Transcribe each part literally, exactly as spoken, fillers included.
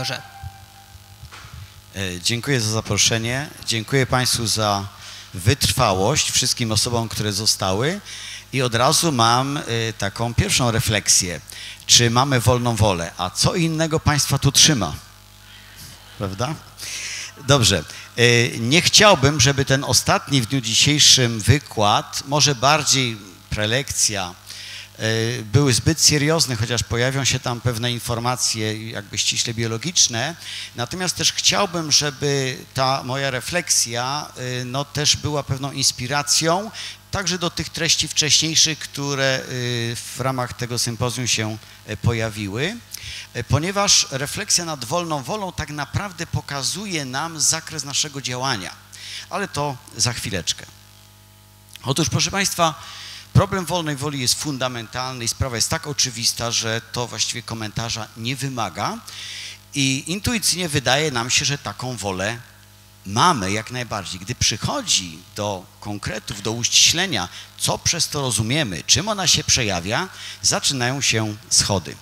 Seniorze. Dziękuję za zaproszenie. Dziękuję Państwu za wytrwałość, wszystkim osobom, które zostały. I od razu mam taką pierwszą refleksję. Czy mamy wolną wolę? A co innego Państwa tu trzyma? Prawda? Dobrze. Nie chciałbym, żeby ten ostatni w dniu dzisiejszym wykład, może bardziej prelekcja, były zbyt seriozne, chociaż pojawią się tam pewne informacje jakby ściśle biologiczne. Natomiast też chciałbym, żeby ta moja refleksja no, też była pewną inspiracją także do tych treści wcześniejszych, które w ramach tego sympozjum się pojawiły, ponieważ refleksja nad wolną wolą tak naprawdę pokazuje nam zakres naszego działania, ale to za chwileczkę. Otóż, proszę Państwa, problem wolnej woli jest fundamentalny i sprawa jest tak oczywista, że to właściwie komentarza nie wymaga i intuicyjnie wydaje nam się, że taką wolę mamy jak najbardziej. Gdy przychodzi do konkretów, do uściślenia, co przez to rozumiemy, czym ona się przejawia, zaczynają się schody.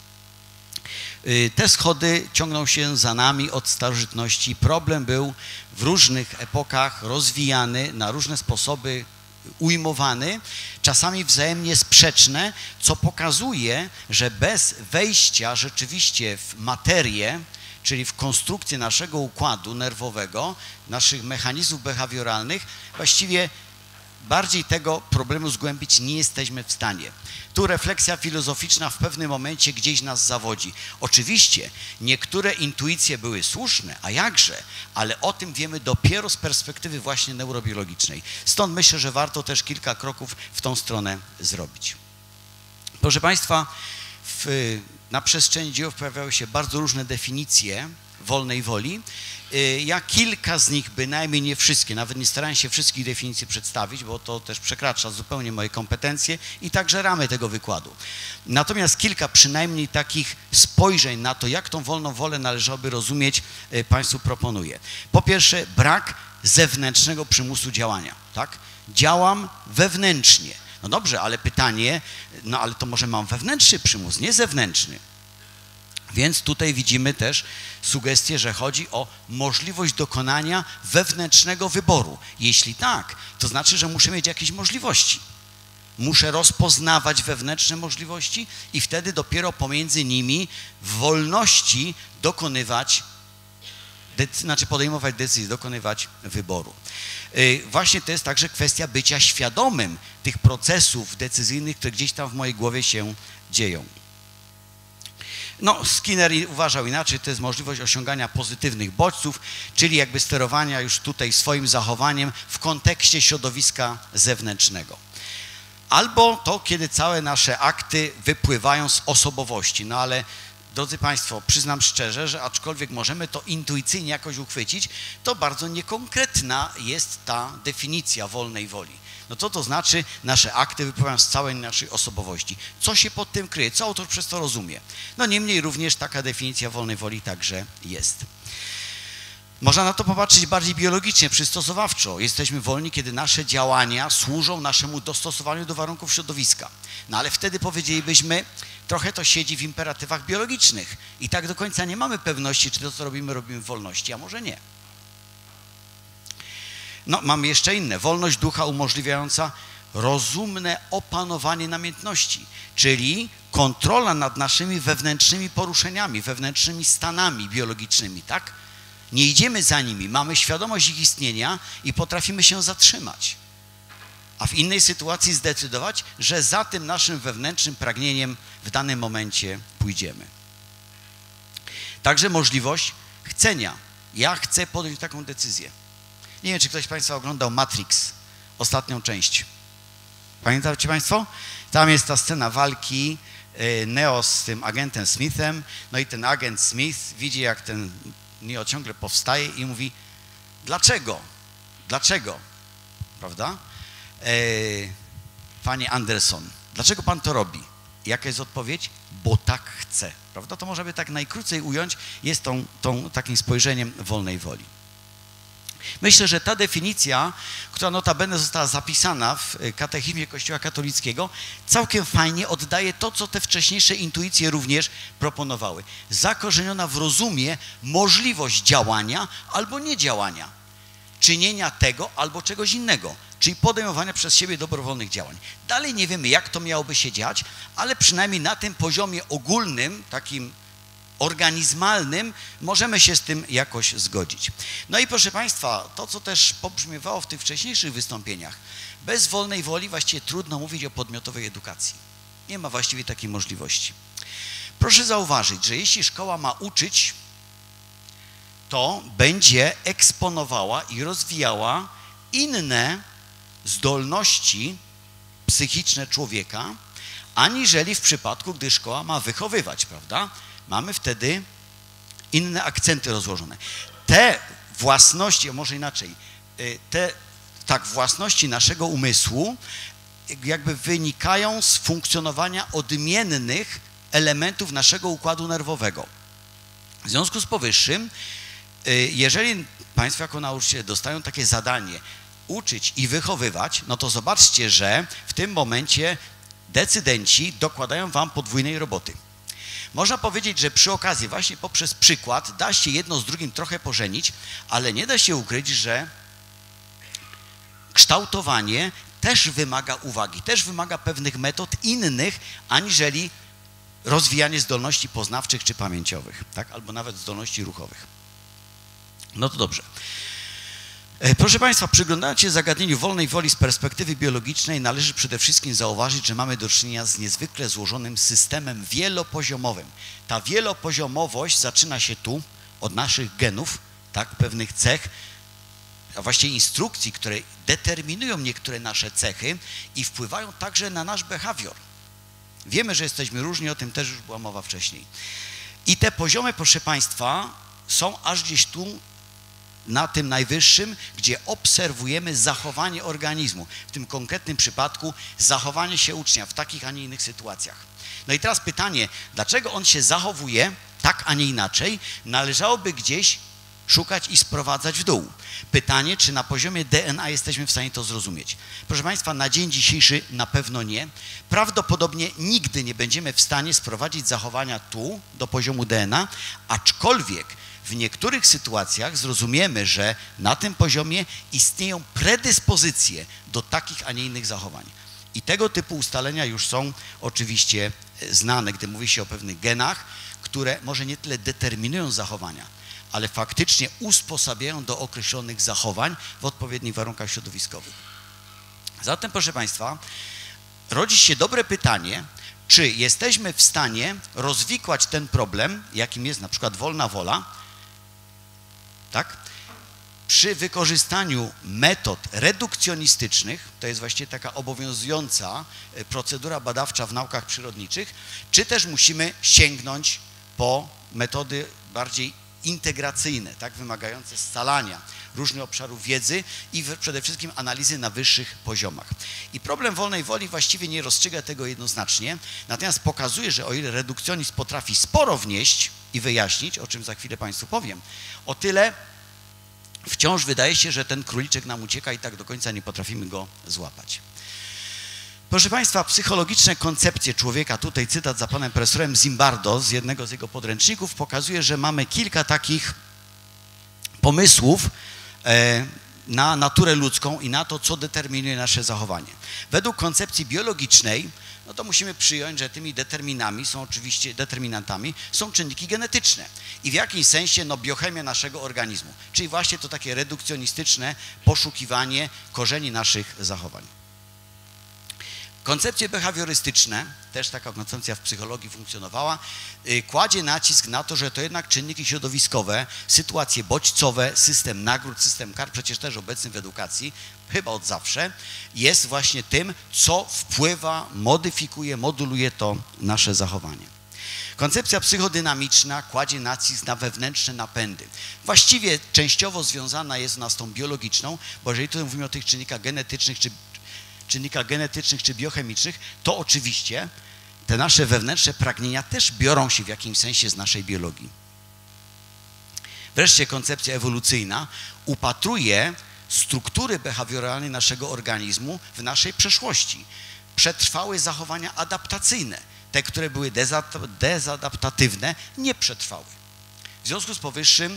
Te schody ciągną się za nami od starożytności. Problem był w różnych epokach rozwijany, na różne sposoby ujmowany, czasami wzajemnie sprzeczne, co pokazuje, że bez wejścia rzeczywiście w materię, czyli w konstrukcję naszego układu nerwowego, naszych mechanizmów behawioralnych, właściwie bardziej tego problemu zgłębić nie jesteśmy w stanie. Tu refleksja filozoficzna w pewnym momencie gdzieś nas zawodzi. Oczywiście niektóre intuicje były słuszne, a jakże, ale o tym wiemy dopiero z perspektywy właśnie neurobiologicznej. Stąd myślę, że warto też kilka kroków w tą stronę zrobić. Proszę Państwa, w, na przestrzeni dziejów pojawiały się bardzo różne definicje wolnej woli. Ja kilka z nich, bynajmniej nie wszystkie, nawet nie starałem się wszystkich definicji przedstawić, bo to też przekracza zupełnie moje kompetencje i także ramy tego wykładu. Natomiast kilka przynajmniej takich spojrzeń na to, jak tą wolną wolę należałoby rozumieć, Państwu proponuję. Po pierwsze, brak zewnętrznego przymusu działania. Tak? Działam wewnętrznie. No dobrze, ale pytanie, no ale to może mam wewnętrzny przymus, nie zewnętrzny. Więc tutaj widzimy też sugestię, że chodzi o możliwość dokonania wewnętrznego wyboru. Jeśli tak, to znaczy, że muszę mieć jakieś możliwości. Muszę rozpoznawać wewnętrzne możliwości i wtedy dopiero pomiędzy nimi w wolności dokonywać, znaczy podejmować decyzje, dokonywać wyboru. Właśnie to jest także kwestia bycia świadomym tych procesów decyzyjnych, które gdzieś tam w mojej głowie się dzieją. No, Skinner uważał inaczej, to jest możliwość osiągania pozytywnych bodźców, czyli jakby sterowania już tutaj swoim zachowaniem w kontekście środowiska zewnętrznego. Albo to, kiedy całe nasze akty wypływają z osobowości. No ale, drodzy Państwo, przyznam szczerze, że aczkolwiek możemy to intuicyjnie jakoś uchwycić, to bardzo niekonkretna jest ta definicja wolnej woli. No co to znaczy, nasze akty wypływają z całej naszej osobowości? Co się pod tym kryje? Co autor przez to rozumie? No niemniej również taka definicja wolnej woli także jest. Można na to popatrzeć bardziej biologicznie, przystosowawczo. Jesteśmy wolni, kiedy nasze działania służą naszemu dostosowaniu do warunków środowiska. No ale wtedy powiedzielibyśmy, trochę to siedzi w imperatywach biologicznych i tak do końca nie mamy pewności, czy to, co robimy, robimy w wolności, a może nie. No, mamy jeszcze inne. Wolność ducha umożliwiająca rozumne opanowanie namiętności, czyli kontrola nad naszymi wewnętrznymi poruszeniami, wewnętrznymi stanami biologicznymi, tak? Nie idziemy za nimi, mamy świadomość ich istnienia i potrafimy się zatrzymać. A w innej sytuacji zdecydować, że za tym naszym wewnętrznym pragnieniem w danym momencie pójdziemy. Także możliwość chcenia. Ja chcę podjąć taką decyzję. Nie wiem, czy ktoś z Państwa oglądał Matrix, ostatnią część. Pamiętacie Państwo? Tam jest ta scena walki Neo z tym agentem Smithem. No i ten agent Smith widzi, jak ten Neo ciągle powstaje i mówi, dlaczego? Dlaczego? Prawda? E, Panie Anderson, dlaczego Pan to robi? Jaka jest odpowiedź? Bo tak chce. Prawda? To można by tak najkrócej ująć, jest tą, tą takim spojrzeniem wolnej woli. Myślę, że ta definicja, która notabene została zapisana w katechizmie Kościoła katolickiego, całkiem fajnie oddaje to, co te wcześniejsze intuicje również proponowały. Zakorzeniona w rozumie możliwość działania albo niedziałania, czynienia tego albo czegoś innego, czyli podejmowania przez siebie dobrowolnych działań. Dalej nie wiemy, jak to miałoby się dziać, ale przynajmniej na tym poziomie ogólnym, takim organizmalnym, możemy się z tym jakoś zgodzić. No i proszę Państwa, to, co też pobrzmiewało w tych wcześniejszych wystąpieniach, bez wolnej woli właściwie trudno mówić o podmiotowej edukacji. Nie ma właściwie takiej możliwości. Proszę zauważyć, że jeśli szkoła ma uczyć, to będzie eksponowała i rozwijała inne zdolności psychiczne człowieka, aniżeli w przypadku, gdy szkoła ma wychowywać, prawda? Mamy wtedy inne akcenty rozłożone. Te własności, a może inaczej, te tak, własności naszego umysłu jakby wynikają z funkcjonowania odmiennych elementów naszego układu nerwowego. W związku z powyższym, jeżeli Państwo jako nauczyciele dostają takie zadanie uczyć i wychowywać, no to zobaczcie, że w tym momencie decydenci dokładają Wam podwójnej roboty. Można powiedzieć, że przy okazji właśnie poprzez przykład da się jedno z drugim trochę pożenić, ale nie da się ukryć, że kształtowanie też wymaga uwagi, też wymaga pewnych metod innych, aniżeli rozwijanie zdolności poznawczych czy pamięciowych, tak? Albo nawet zdolności ruchowych. No to dobrze. Proszę Państwa, przyglądając się zagadnieniu wolnej woli z perspektywy biologicznej, należy przede wszystkim zauważyć, że mamy do czynienia z niezwykle złożonym systemem wielopoziomowym. Ta wielopoziomowość zaczyna się tu, od naszych genów, tak, pewnych cech, a właściwie instrukcji, które determinują niektóre nasze cechy i wpływają także na nasz behawior. Wiemy, że jesteśmy różni, o tym też już była mowa wcześniej. I te poziomy, proszę Państwa, są aż gdzieś tu, na tym najwyższym, gdzie obserwujemy zachowanie organizmu. W tym konkretnym przypadku zachowanie się ucznia w takich, a nie innych sytuacjach. No i teraz pytanie, dlaczego on się zachowuje tak, a nie inaczej, należałoby gdzieś szukać i sprowadzać w dół. Pytanie, czy na poziomie D N A jesteśmy w stanie to zrozumieć. Proszę Państwa, na dzień dzisiejszy na pewno nie. Prawdopodobnie nigdy nie będziemy w stanie sprowadzić zachowania tu, do poziomu D N A, aczkolwiek w niektórych sytuacjach zrozumiemy, że na tym poziomie istnieją predyspozycje do takich, a nie innych zachowań. I tego typu ustalenia już są oczywiście znane, gdy mówi się o pewnych genach, które może nie tyle determinują zachowania, ale faktycznie usposabiają do określonych zachowań w odpowiednich warunkach środowiskowych. Zatem, proszę Państwa, rodzi się dobre pytanie, czy jesteśmy w stanie rozwikłać ten problem, jakim jest na przykład wolna wola, tak? Przy wykorzystaniu metod redukcjonistycznych, to jest właściwie taka obowiązująca procedura badawcza w naukach przyrodniczych, czy też musimy sięgnąć po metody bardziej integracyjne, tak, wymagające scalania różnych obszarów wiedzy i przede wszystkim analizy na wyższych poziomach. I problem wolnej woli właściwie nie rozstrzyga tego jednoznacznie, natomiast pokazuje, że o ile redukcjonizm potrafi sporo wnieść i wyjaśnić, o czym za chwilę Państwu powiem, o tyle wciąż wydaje się, że ten króliczek nam ucieka i tak do końca nie potrafimy go złapać. Proszę Państwa, psychologiczne koncepcje człowieka, tutaj cytat za panem profesorem Zimbardo z jednego z jego podręczników, pokazuje, że mamy kilka takich pomysłów na naturę ludzką i na to, co determinuje nasze zachowanie. Według koncepcji biologicznej, no to musimy przyjąć, że tymi determinami są oczywiście, determinantami są czynniki genetyczne i w jakimś sensie no, biochemia naszego organizmu, czyli właśnie to takie redukcjonistyczne poszukiwanie korzeni naszych zachowań. Koncepcje behawiorystyczne, też taka koncepcja w psychologii funkcjonowała, kładzie nacisk na to, że to jednak czynniki środowiskowe, sytuacje bodźcowe, system nagród, system kar, przecież też obecny w edukacji, chyba od zawsze, jest właśnie tym, co wpływa, modyfikuje, moduluje to nasze zachowanie. Koncepcja psychodynamiczna kładzie nacisk na wewnętrzne napędy. Właściwie częściowo związana jest ona z tą biologiczną, bo jeżeli tutaj mówimy o tych czynnikach genetycznych czy czynnikach genetycznych czy biochemicznych, to oczywiście te nasze wewnętrzne pragnienia też biorą się w jakimś sensie z naszej biologii. Wreszcie koncepcja ewolucyjna upatruje struktury behawioralnej naszego organizmu w naszej przeszłości. Przetrwały zachowania adaptacyjne. Te, które były dezadaptatywne, nie przetrwały. W związku z powyższym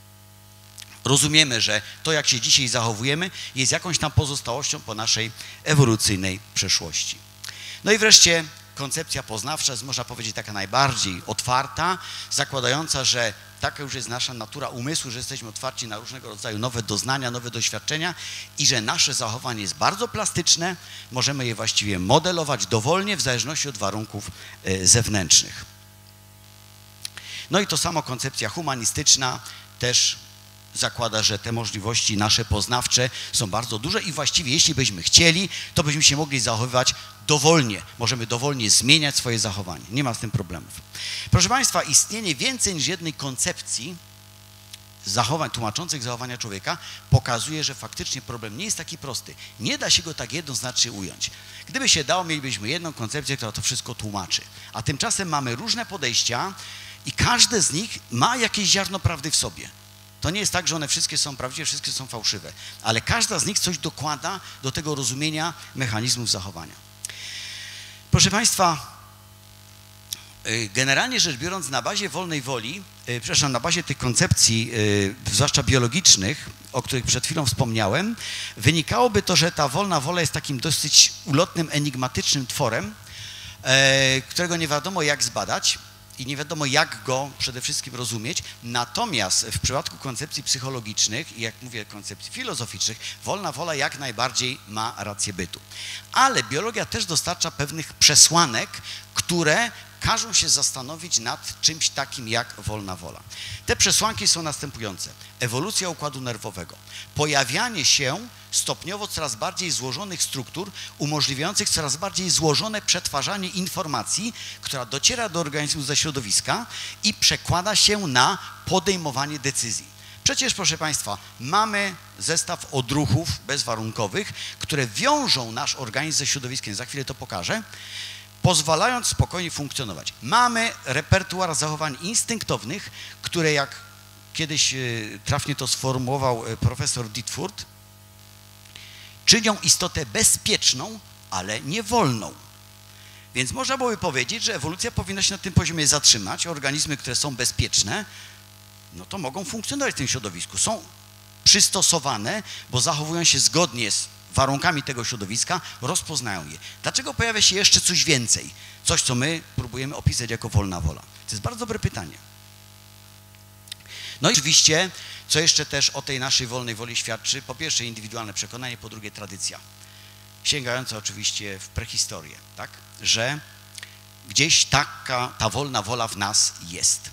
rozumiemy, że to, jak się dzisiaj zachowujemy, jest jakąś tam pozostałością po naszej ewolucyjnej przeszłości. No i wreszcie koncepcja poznawcza jest, można powiedzieć, taka najbardziej otwarta, zakładająca, że taka już jest nasza natura umysłu, że jesteśmy otwarci na różnego rodzaju nowe doznania, nowe doświadczenia i że nasze zachowanie jest bardzo plastyczne, możemy je właściwie modelować dowolnie w zależności od warunków zewnętrznych. No i to samo koncepcja humanistyczna też zakłada, że te możliwości nasze poznawcze są bardzo duże i właściwie jeśli byśmy chcieli, to byśmy się mogli zachowywać dowolnie. Możemy dowolnie zmieniać swoje zachowanie. Nie ma z tym problemów. Proszę Państwa, istnienie więcej niż jednej koncepcji zachowań tłumaczących zachowania człowieka pokazuje, że faktycznie problem nie jest taki prosty. Nie da się go tak jednoznacznie ująć. Gdyby się dało, mielibyśmy jedną koncepcję, która to wszystko tłumaczy. A tymczasem mamy różne podejścia i każde z nich ma jakieś ziarno prawdy w sobie. To nie jest tak, że one wszystkie są prawdziwe, wszystkie są fałszywe, ale każda z nich coś dokłada do tego rozumienia mechanizmów zachowania. Proszę Państwa, generalnie rzecz biorąc, na bazie wolnej woli, przepraszam, na bazie tych koncepcji, zwłaszcza biologicznych, o których przed chwilą wspomniałem, wynikałoby to, że ta wolna wola jest takim dosyć ulotnym, enigmatycznym tworem, którego nie wiadomo jak zbadać i nie wiadomo jak go przede wszystkim rozumieć. Natomiast w przypadku koncepcji psychologicznych i jak mówię koncepcji filozoficznych, wolna wola jak najbardziej ma rację bytu. Ale biologia też dostarcza pewnych przesłanek, które każą się zastanowić nad czymś takim jak wolna wola. Te przesłanki są następujące. Ewolucja układu nerwowego. Pojawianie się stopniowo coraz bardziej złożonych struktur umożliwiających coraz bardziej złożone przetwarzanie informacji, która dociera do organizmu ze środowiska i przekłada się na podejmowanie decyzji. Przecież, proszę Państwa, mamy zestaw odruchów bezwarunkowych, które wiążą nasz organizm ze środowiskiem. Za chwilę to pokażę. Pozwalając spokojnie funkcjonować. Mamy repertuar zachowań instynktownych, które jak kiedyś trafnie to sformułował profesor Ditfurth, czynią istotę bezpieczną, ale nie wolną. Więc można byłoby powiedzieć, że ewolucja powinna się na tym poziomie zatrzymać. Organizmy, które są bezpieczne, no to mogą funkcjonować w tym środowisku. Są przystosowane, bo zachowują się zgodnie z warunkami tego środowiska, rozpoznają je. Dlaczego pojawia się jeszcze coś więcej? Coś, co my próbujemy opisać jako wolna wola. To jest bardzo dobre pytanie. No i oczywiście, co jeszcze też o tej naszej wolnej woli świadczy? Po pierwsze indywidualne przekonanie, po drugie tradycja. Sięgająca oczywiście w prehistorię, tak? Że gdzieś taka ta wolna wola w nas jest.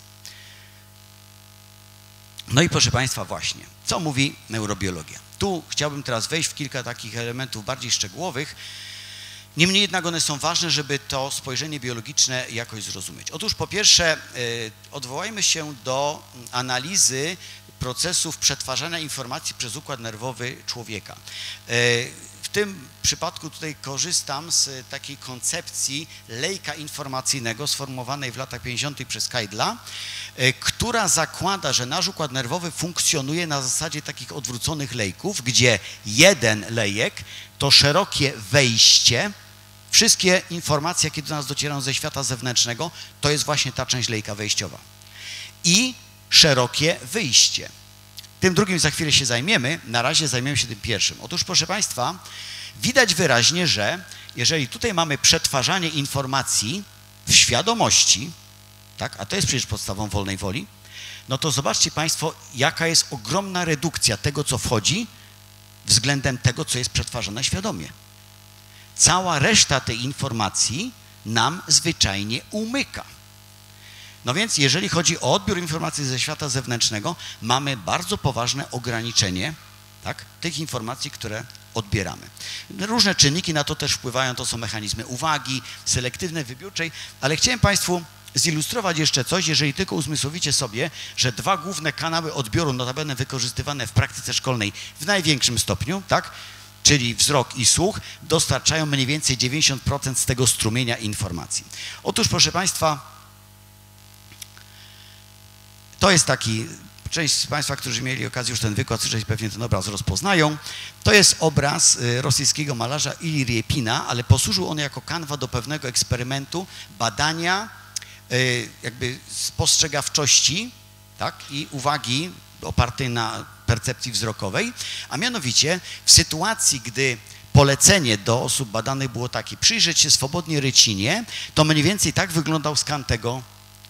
No i proszę Państwa właśnie, co mówi neurobiologia? Tu chciałbym teraz wejść w kilka takich elementów bardziej szczegółowych. Niemniej jednak one są ważne, żeby to spojrzenie biologiczne jakoś zrozumieć. Otóż po pierwsze odwołajmy się do analizy procesów przetwarzania informacji przez układ nerwowy człowieka. W tym przypadku tutaj korzystam z takiej koncepcji lejka informacyjnego sformułowanej w latach pięćdziesiątych przez Keidla, która zakłada, że nasz układ nerwowy funkcjonuje na zasadzie takich odwróconych lejków, gdzie jeden lejek to szerokie wejście, wszystkie informacje, jakie do nas docierają ze świata zewnętrznego, to jest właśnie ta część lejka wejściowa. I szerokie wyjście. Tym drugim za chwilę się zajmiemy, na razie zajmiemy się tym pierwszym. Otóż, proszę Państwa, widać wyraźnie, że jeżeli tutaj mamy przetwarzanie informacji w świadomości, tak, a to jest przecież podstawą wolnej woli, no to zobaczcie Państwo, jaka jest ogromna redukcja tego, co wchodzi względem tego, co jest przetwarzane świadomie. Cała reszta tej informacji nam zwyczajnie umyka. No więc jeżeli chodzi o odbiór informacji ze świata zewnętrznego, mamy bardzo poważne ograniczenie, tak, tych informacji, które odbieramy. Różne czynniki na to też wpływają, to są mechanizmy uwagi, selektywnej, wybiórczej, ale chciałem Państwu zilustrować jeszcze coś, jeżeli tylko uzmysłowicie sobie, że dwa główne kanały odbioru, notabene wykorzystywane w praktyce szkolnej w największym stopniu, tak, czyli wzrok i słuch, dostarczają mniej więcej dziewięćdziesiąt procent z tego strumienia informacji. Otóż, proszę Państwa, to jest taki część z Państwa, którzy mieli okazję już ten wykład słyszeć, pewnie ten obraz rozpoznają. To jest obraz rosyjskiego malarza Ilji Riepina, ale posłużył on jako kanwa do pewnego eksperymentu badania jakby spostrzegawczości, tak, i uwagi opartej na percepcji wzrokowej, a mianowicie w sytuacji, gdy polecenie do osób badanych było takie: przyjrzeć się swobodnie rycinie, to mniej więcej tak wyglądał skan tego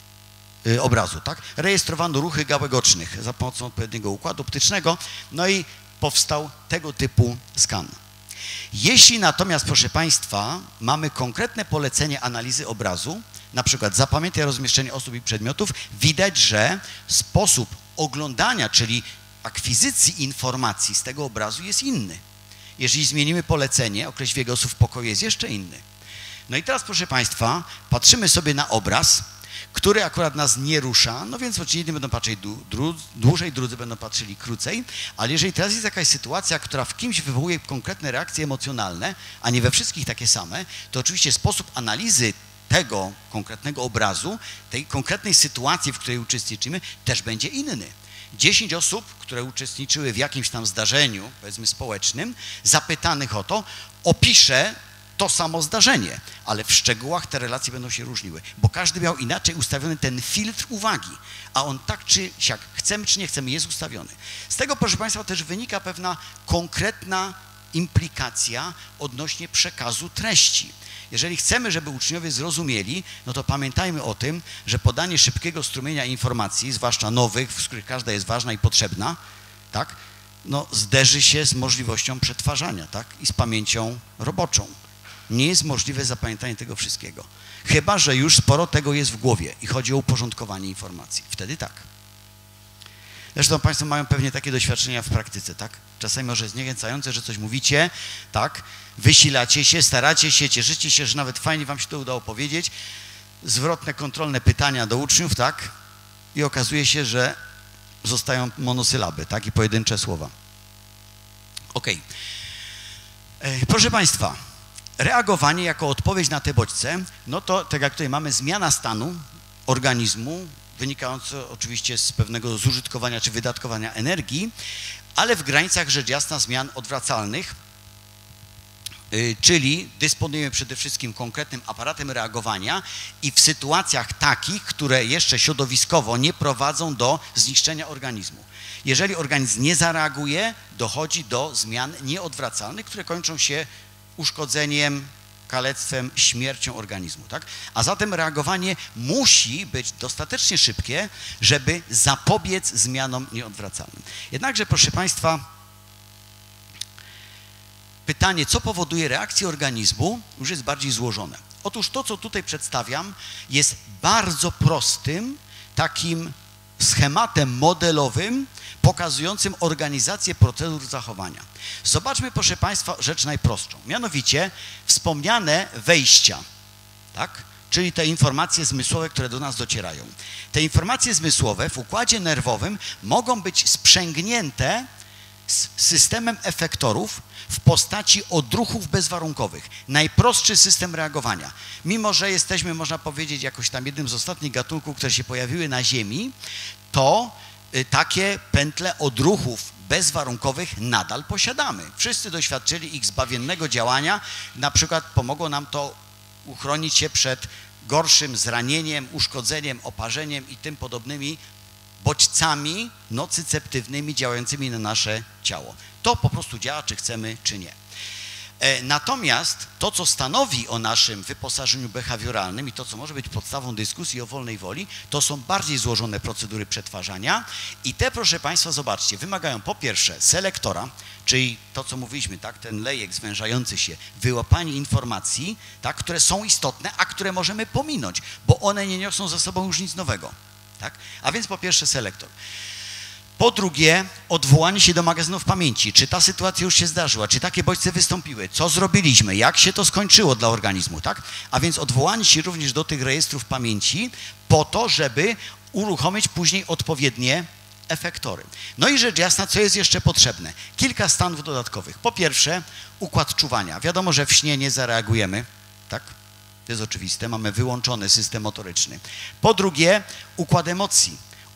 y, obrazu, tak? Rejestrowano ruchy gałek ocznych za pomocą odpowiedniego układu optycznego, no i powstał tego typu skan. Jeśli natomiast, proszę Państwa, mamy konkretne polecenie analizy obrazu, na przykład zapamiętaj rozmieszczenie osób i przedmiotów, widać, że sposób oglądania, czyli akwizycji informacji z tego obrazu jest inny. Jeżeli zmienimy polecenie, określ wiek osób w pokoju jest jeszcze inny. No i teraz, proszę Państwa, patrzymy sobie na obraz, który akurat nas nie rusza, no więc oczywiście jedni będą patrzeć dłużej, drudzy będą patrzyli krócej, ale jeżeli teraz jest jakaś sytuacja, która w kimś wywołuje konkretne reakcje emocjonalne, a nie we wszystkich takie same, to oczywiście sposób analizy tego konkretnego obrazu, tej konkretnej sytuacji, w której uczestniczymy, też będzie inny. Dziesięć osób, które uczestniczyły w jakimś tam zdarzeniu, powiedzmy społecznym, zapytanych o to, opisze to samo zdarzenie, ale w szczegółach te relacje będą się różniły, bo każdy miał inaczej ustawiony ten filtr uwagi, a on tak czy siak, chcemy czy nie chcemy, jest ustawiony. Z tego, proszę Państwa, też wynika pewna konkretna implikacja odnośnie przekazu treści. Jeżeli chcemy, żeby uczniowie zrozumieli, no to pamiętajmy o tym, że podanie szybkiego strumienia informacji, zwłaszcza nowych, z których każda jest ważna i potrzebna, tak, no zderzy się z możliwością przetwarzania, tak, i z pamięcią roboczą. Nie jest możliwe zapamiętanie tego wszystkiego. Chyba że już sporo tego jest w głowie i chodzi o uporządkowanie informacji. Wtedy tak. Zresztą Państwo mają pewnie takie doświadczenia w praktyce, tak? Czasami może zniechęcające, że coś mówicie, tak? Wysilacie się, staracie się, cieszycie się, że nawet fajnie Wam się to udało powiedzieć. Zwrotne, kontrolne pytania do uczniów, tak? I okazuje się, że zostają monosylaby, tak? I pojedyncze słowa. Okej. Okay. Proszę Państwa, reagowanie jako odpowiedź na te bodźce, no to tak jak tutaj mamy zmiana stanu organizmu, wynikające oczywiście z pewnego zużytkowania czy wydatkowania energii, ale w granicach rzecz jasna zmian odwracalnych, yy, czyli dysponujemy przede wszystkim konkretnym aparatem reagowania i w sytuacjach takich, które jeszcze środowiskowo nie prowadzą do zniszczenia organizmu. Jeżeli organizm nie zareaguje, dochodzi do zmian nieodwracalnych, które kończą się uszkodzeniem, kalectwem, śmiercią organizmu, tak? A zatem reagowanie musi być dostatecznie szybkie, żeby zapobiec zmianom nieodwracalnym. Jednakże, proszę Państwa, pytanie, co powoduje reakcję organizmu, już jest bardziej złożone. Otóż to, co tutaj przedstawiam, jest bardzo prostym, takim schematem modelowym, pokazującym organizację procedur zachowania. Zobaczmy, proszę Państwa, rzecz najprostszą. Mianowicie wspomniane wejścia, tak? Czyli te informacje zmysłowe, które do nas docierają. Te informacje zmysłowe w układzie nerwowym mogą być sprzęgnięte z systemem efektorów w postaci odruchów bezwarunkowych. Najprostszy system reagowania. Mimo że jesteśmy, można powiedzieć, jakoś tam jednym z ostatnich gatunków, które się pojawiły na Ziemi, to takie pętle odruchów bezwarunkowych nadal posiadamy. Wszyscy doświadczyli ich zbawiennego działania. Na przykład pomogło nam to uchronić się przed gorszym zranieniem, uszkodzeniem, oparzeniem i tym podobnymi bodźcami nocyceptywnymi działającymi na nasze ciało. To po prostu działa, czy chcemy, czy nie. Natomiast to, co stanowi o naszym wyposażeniu behawioralnym i to, co może być podstawą dyskusji o wolnej woli, to są bardziej złożone procedury przetwarzania i te, proszę Państwa, zobaczcie, wymagają po pierwsze selektora, czyli to, co mówiliśmy, tak, ten lejek zwężający się, wyłapanie informacji, tak, które są istotne, a które możemy pominąć, bo one nie niosą ze sobą już nic nowego. Tak? A więc po pierwsze selektor. Po drugie, odwołanie się do magazynów pamięci. Czy ta sytuacja już się zdarzyła? Czy takie bodźce wystąpiły? Co zrobiliśmy? Jak się to skończyło dla organizmu? Tak? A więc odwołanie się również do tych rejestrów pamięci po to, żeby uruchomić później odpowiednie efektory. No i rzecz jasna, co jest jeszcze potrzebne? Kilka stanów dodatkowych. Po pierwsze, układ czuwania. Wiadomo, że w śnie nie zareagujemy. Tak? To jest oczywiste. Mamy wyłączony system motoryczny. Po drugie, układ emocji.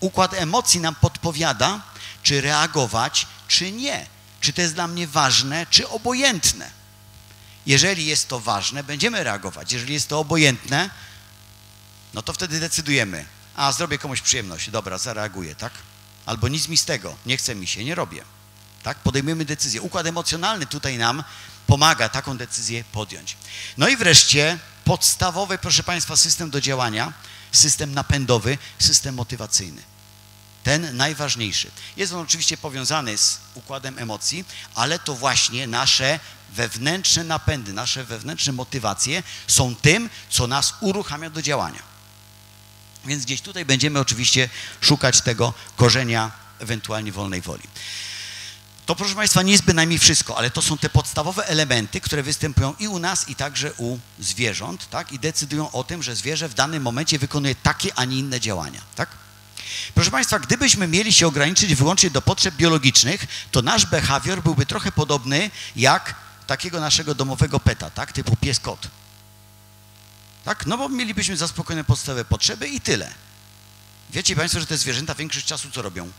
Układ emocji nam podpowiada, czy reagować, czy nie. Czy to jest dla mnie ważne, czy obojętne. Jeżeli jest to ważne, będziemy reagować. Jeżeli jest to obojętne, no to wtedy decydujemy. A, zrobię komuś przyjemność. Dobra, zareaguję, tak? Albo nic mi z tego. Nie chce mi się, nie robię. Tak? Podejmujemy decyzję. Układ emocjonalny tutaj nam pomaga taką decyzję podjąć. No i wreszcie podstawowy, proszę Państwa, system do działania, system napędowy, system motywacyjny. Ten najważniejszy. Jest on oczywiście powiązany z układem emocji, ale to właśnie nasze wewnętrzne napędy, nasze wewnętrzne motywacje są tym, co nas uruchamia do działania. Więc gdzieś tutaj będziemy oczywiście szukać tego korzenia ewentualnie wolnej woli. To, proszę Państwa, nie jest bynajmniej wszystko, ale to są te podstawowe elementy, które występują i u nas, i także u zwierząt, tak? I decydują o tym, że zwierzę w danym momencie wykonuje takie, a nie inne działania, tak? Proszę Państwa, gdybyśmy mieli się ograniczyć wyłącznie do potrzeb biologicznych, to nasz behawior byłby trochę podobny jak takiego naszego domowego peta, tak? Typu pies, kot. Tak? No bo mielibyśmy zaspokojone podstawowe potrzeby i tyle. Wiecie Państwo, że te zwierzęta większość czasu co robią?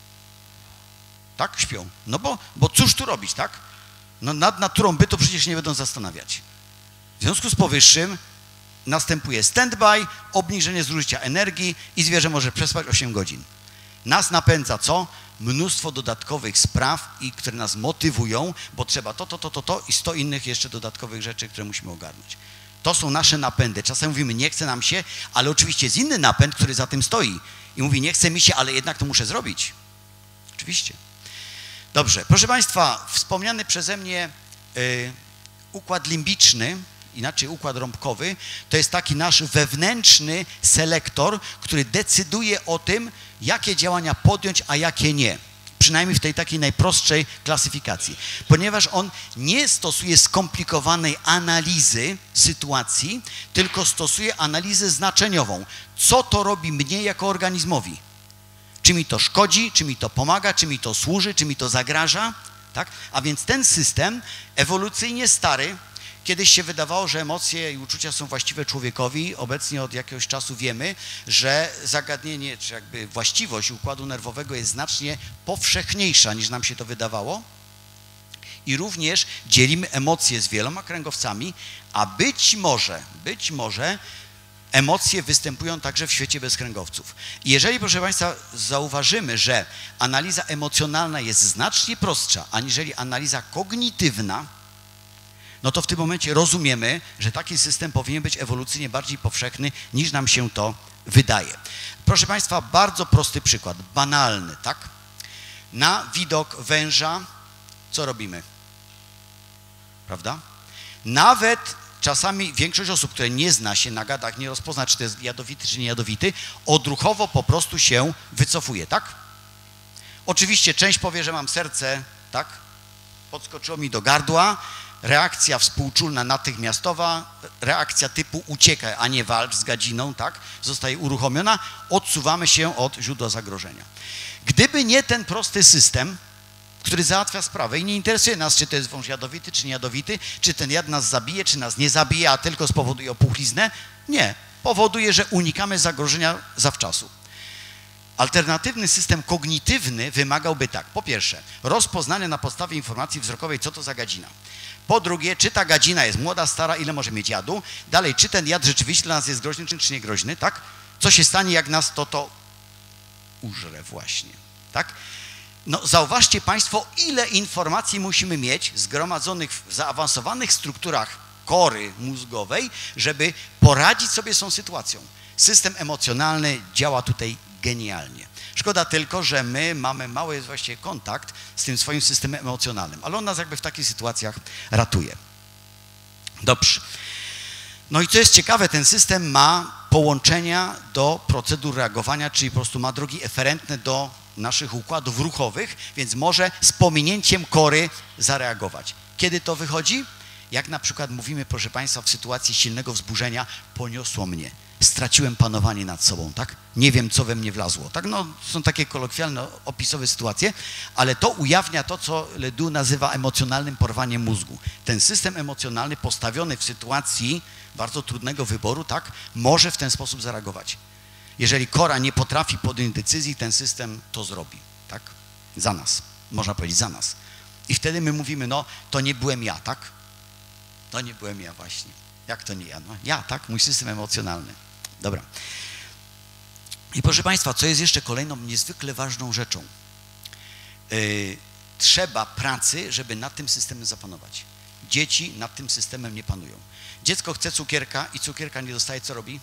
Tak? Śpią. No bo, bo cóż tu robić, tak? No nad naturą bytu przecież nie będą zastanawiać. W związku z powyższym następuje stand-by, obniżenie zużycia energii i zwierzę może przespać osiem godzin. Nas napędza co? Mnóstwo dodatkowych spraw, i które nas motywują, bo trzeba to, to, to, to, to i sto innych jeszcze dodatkowych rzeczy, które musimy ogarnąć. To są nasze napędy. Czasem mówimy, nie chce nam się, ale oczywiście jest inny napęd, który za tym stoi. I mówi, nie chce mi się, ale jednak to muszę zrobić. Oczywiście. Dobrze. Proszę Państwa, wspomniany przeze mnie y, układ limbiczny, inaczej układ rąbkowy, to jest taki nasz wewnętrzny selektor, który decyduje o tym, jakie działania podjąć, a jakie nie. Przynajmniej w tej takiej najprostszej klasyfikacji. Ponieważ on nie stosuje skomplikowanej analizy sytuacji, tylko stosuje analizę znaczeniową. Co to robi mnie jako organizmowi? Czy mi to szkodzi, czy mi to pomaga, czy mi to służy, czy mi to zagraża? Tak? A więc ten system ewolucyjnie stary, kiedyś się wydawało, że emocje i uczucia są właściwe człowiekowi. Obecnie od jakiegoś czasu wiemy, że zagadnienie, czy jakby właściwość układu nerwowego jest znacznie powszechniejsza, niż nam się to wydawało. I również dzielimy emocje z wieloma kręgowcami, a być może, być może emocje występują także w świecie bez kręgowców. I jeżeli, proszę Państwa, zauważymy, że analiza emocjonalna jest znacznie prostsza, aniżeli analiza kognitywna, no to w tym momencie rozumiemy, że taki system powinien być ewolucyjnie bardziej powszechny, niż nam się to wydaje. Proszę Państwa, bardzo prosty przykład, banalny, tak? Na widok węża co robimy? Prawda? Nawet czasami większość osób, które nie zna się na gadach, nie rozpozna, czy to jest jadowity, czy nie jadowity, odruchowo po prostu się wycofuje, tak? Oczywiście część powie, że mam serce, tak? Podskoczyło mi do gardła, reakcja współczulna natychmiastowa, reakcja typu uciekaj, a nie walcz z gadziną, tak? Zostaje uruchomiona, odsuwamy się od źródła zagrożenia. Gdyby nie ten prosty system, który załatwia sprawę i nie interesuje nas, czy to jest wąż jadowity, czy nie jadowity, czy ten jad nas zabije, czy nas nie zabije, a tylko spowoduje opuchliznę, nie. Powoduje, że unikamy zagrożenia zawczasu. Alternatywny system kognitywny wymagałby tak, po pierwsze, rozpoznania na podstawie informacji wzrokowej, co to za gadzina. Po drugie, czy ta gadzina jest młoda, stara, ile może mieć jadu. Dalej, czy ten jad rzeczywiście dla nas jest groźny, czy nie groźny, tak? Co się stanie, jak nas to to użre właśnie, tak? No zauważcie Państwo, ile informacji musimy mieć zgromadzonych w zaawansowanych strukturach kory mózgowej, żeby poradzić sobie z tą sytuacją. System emocjonalny działa tutaj genialnie. Szkoda tylko, że my mamy mały właściwie kontakt z tym swoim systemem emocjonalnym, ale on nas jakby w takich sytuacjach ratuje. Dobrze. No i co jest ciekawe, ten system ma połączenia do procedur reagowania, czyli po prostu ma drogi eferentne do naszych układów ruchowych, więc może z pominięciem kory zareagować. Kiedy to wychodzi? Jak na przykład mówimy, proszę Państwa, w sytuacji silnego wzburzenia, poniosło mnie, straciłem panowanie nad sobą, tak? Nie wiem, co we mnie wlazło, tak? No, są takie kolokwialne, opisowe sytuacje, ale to ujawnia to, co Ledoux nazywa emocjonalnym porwaniem mózgu. Ten system emocjonalny postawiony w sytuacji bardzo trudnego wyboru, tak? Może w ten sposób zareagować. jeżeli kora nie potrafi podjąć decyzji, ten system to zrobi, tak? Za nas, można powiedzieć za nas. I wtedy my mówimy, no to nie byłem ja, tak? To nie byłem ja właśnie. Jak to nie ja? No ja, tak? Mój system emocjonalny. Dobra. I proszę Państwa, co jest jeszcze kolejną niezwykle ważną rzeczą? Yy, trzeba pracy, żeby nad tym systemem zapanować. Dzieci nad tym systemem nie panują. Dziecko chce cukierka i cukierka nie dostaje, co robi?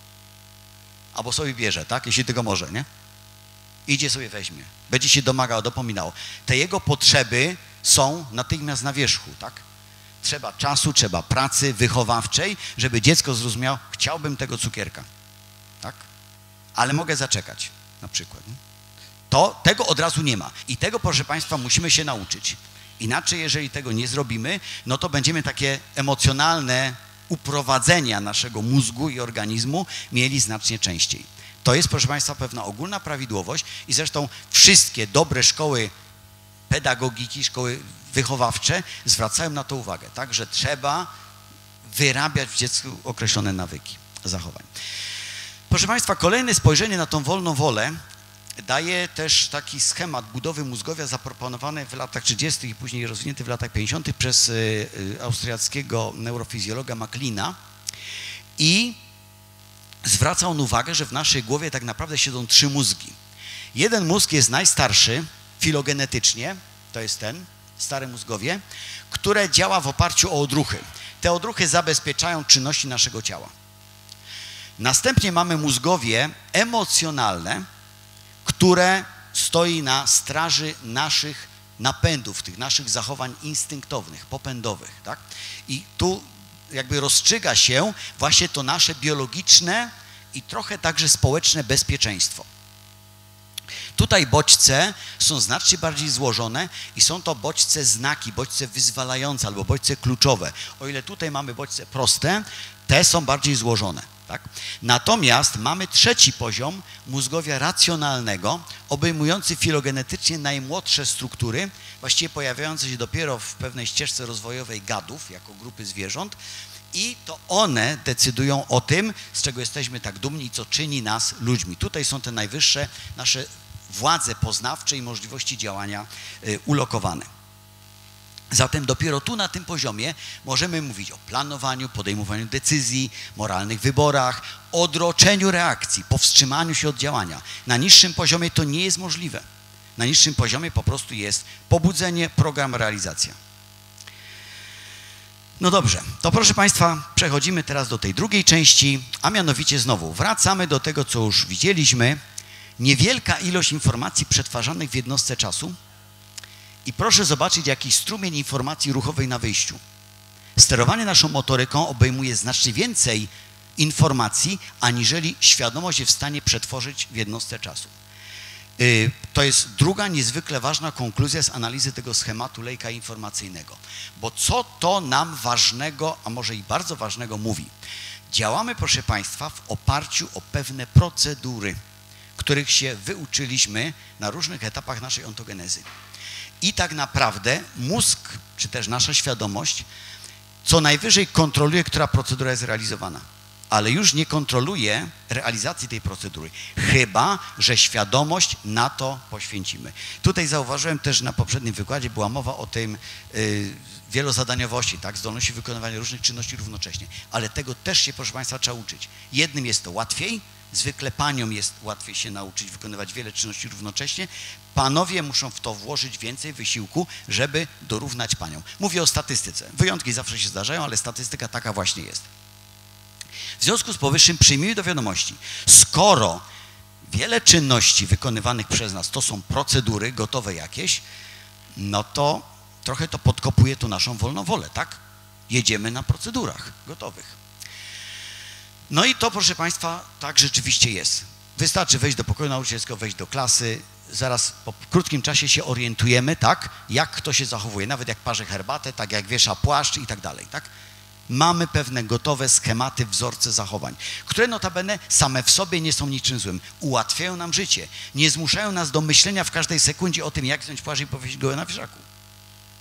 Albo sobie bierze, tak? Jeśli tylko może, nie? Idzie sobie weźmie. Będzie się domagał, dopominało. Te jego potrzeby są natychmiast na wierzchu, tak? Trzeba czasu, trzeba pracy wychowawczej, żeby dziecko zrozumiało, chciałbym tego cukierka, tak? Ale mogę zaczekać, na przykład. Nie? To, tego od razu nie ma. I tego, proszę Państwa, musimy się nauczyć. Inaczej, jeżeli tego nie zrobimy, no to będziemy takie emocjonalne uprowadzenia naszego mózgu i organizmu mieli znacznie częściej. To jest, proszę Państwa, pewna ogólna prawidłowość i zresztą wszystkie dobre szkoły pedagogiki, szkoły wychowawcze zwracają na to uwagę, tak, że trzeba wyrabiać w dziecku określone nawyki zachowań. Proszę Państwa, kolejne spojrzenie na tą wolną wolę daje też taki schemat budowy mózgowia zaproponowany w latach trzydziestych i później rozwinięty w latach pięćdziesiątych przez austriackiego neurofizjologa Macleana i zwraca on uwagę, że w naszej głowie tak naprawdę siedzą trzy mózgi. Jeden mózg jest najstarszy filogenetycznie, to jest ten, stare mózgowie, które działa w oparciu o odruchy. Te odruchy zabezpieczają czynności naszego ciała. Następnie mamy mózgowie emocjonalne, które stoi na straży naszych napędów, tych naszych zachowań instynktownych, popędowych, tak? I tu jakby rozstrzyga się właśnie to nasze biologiczne i trochę także społeczne bezpieczeństwo. Tutaj bodźce są znacznie bardziej złożone i są to bodźce znaki, bodźce wyzwalające albo bodźce kluczowe. O ile tutaj mamy bodźce proste, te są bardziej złożone. Tak? Natomiast mamy trzeci poziom mózgowia racjonalnego, obejmujący filogenetycznie najmłodsze struktury, właściwie pojawiające się dopiero w pewnej ścieżce rozwojowej gadów, jako grupy zwierząt, i to one decydują o tym, z czego jesteśmy tak dumni i co czyni nas ludźmi. Tutaj są te najwyższe nasze władze poznawcze i możliwości działania y, ulokowane. Zatem dopiero tu na tym poziomie możemy mówić o planowaniu, podejmowaniu decyzji, moralnych wyborach, odroczeniu reakcji, powstrzymaniu się od działania. Na niższym poziomie to nie jest możliwe. Na niższym poziomie po prostu jest pobudzenie, program, realizacja. No dobrze, to proszę Państwa, przechodzimy teraz do tej drugiej części, a mianowicie znowu wracamy do tego, co już widzieliśmy. Niewielka ilość informacji przetwarzanych w jednostce czasu. I proszę zobaczyć jakiś strumień informacji ruchowej na wyjściu. Sterowanie naszą motoryką obejmuje znacznie więcej informacji, aniżeli świadomość jest w stanie przetworzyć w jednostce czasu. Yy, to jest druga niezwykle ważna konkluzja z analizy tego schematu lejka informacyjnego. Bo co to nam ważnego, a może i bardzo ważnego mówi? Działamy, proszę Państwa, w oparciu o pewne procedury, których się wyuczyliśmy na różnych etapach naszej ontogenezy. I tak naprawdę mózg, czy też nasza świadomość, co najwyżej kontroluje, która procedura jest realizowana, ale już nie kontroluje realizacji tej procedury, chyba że świadomość na to poświęcimy. Tutaj zauważyłem też na poprzednim wykładzie, była mowa o tym yy, wielozadaniowości, tak, zdolności wykonywania różnych czynności równocześnie, ale tego też się, proszę Państwa, trzeba uczyć. Jednym jest to łatwiej, zwykle paniom jest łatwiej się nauczyć wykonywać wiele czynności równocześnie. Panowie muszą w to włożyć więcej wysiłku, żeby dorównać paniom. Mówię o statystyce. Wyjątki zawsze się zdarzają, ale statystyka taka właśnie jest. W związku z powyższym przyjmijmy do wiadomości, skoro wiele czynności wykonywanych przez nas to są procedury gotowe jakieś, no to trochę to podkopuje tu naszą wolną wolę, tak? Jedziemy na procedurach gotowych. No i to, proszę Państwa, tak rzeczywiście jest. Wystarczy wejść do pokoju nauczycielskiego, wejść do klasy, zaraz po krótkim czasie się orientujemy, tak, jak kto się zachowuje, nawet jak parzy herbatę, tak jak wiesza płaszcz i tak dalej, tak. Mamy pewne gotowe schematy, wzorce zachowań, które notabene same w sobie nie są niczym złym. Ułatwiają nam życie, nie zmuszają nas do myślenia w każdej sekundzie o tym, jak zdjąć płaszcz i powiesić go na wieszaku.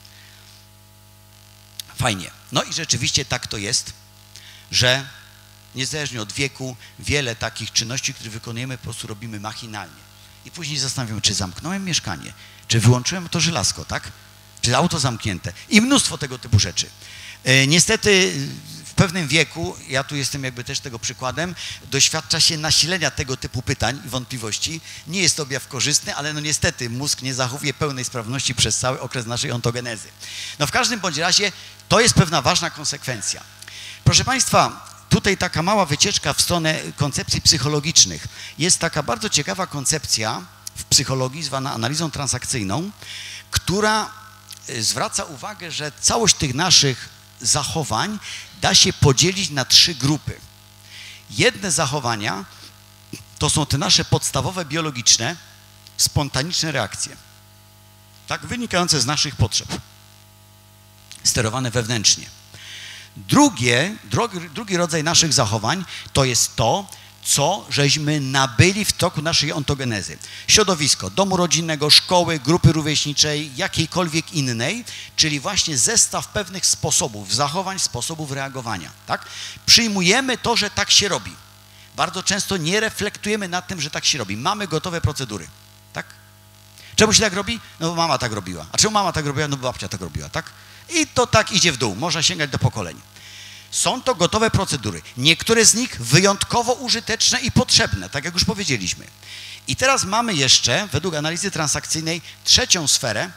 Fajnie. No i rzeczywiście tak to jest, że niezależnie od wieku, wiele takich czynności, które wykonujemy, po prostu robimy machinalnie. I później zastanawiamy, czy zamknąłem mieszkanie, czy wyłączyłem to żelazko, tak? Czy auto zamknięte i mnóstwo tego typu rzeczy. E, niestety w pewnym wieku, ja tu jestem jakby też tego przykładem, doświadcza się nasilenia tego typu pytań i wątpliwości. Nie jest to objaw korzystny, ale no niestety mózg nie zachowuje pełnej sprawności przez cały okres naszej ontogenezy. No w każdym bądź razie to jest pewna ważna konsekwencja. Proszę Państwa, tutaj taka mała wycieczka w stronę koncepcji psychologicznych. Jest taka bardzo ciekawa koncepcja w psychologii zwana analizą transakcyjną, która zwraca uwagę, że całość tych naszych zachowań da się podzielić na trzy grupy. Jedne zachowania to są te nasze podstawowe, biologiczne, spontaniczne reakcje, tak, wynikające z naszych potrzeb, sterowane wewnętrznie. Drugie, drugi, drugi rodzaj naszych zachowań to jest to, co żeśmy nabyli w toku naszej ontogenezy. Środowisko, domu rodzinnego, szkoły, grupy rówieśniczej, jakiejkolwiek innej, czyli właśnie zestaw pewnych sposobów zachowań, sposobów reagowania. Tak? Przyjmujemy to, że tak się robi. Bardzo często nie reflektujemy nad tym, że tak się robi. Mamy gotowe procedury. Tak? Czemu się tak robi? No bo mama tak robiła. A czemu mama tak robiła? No bo babcia tak robiła. Tak? I to tak idzie w dół. Można sięgać do pokoleń. Są to gotowe procedury. Niektóre z nich wyjątkowo użyteczne i potrzebne, tak jak już powiedzieliśmy. I teraz mamy jeszcze, według analizy transakcyjnej, trzecią sferę,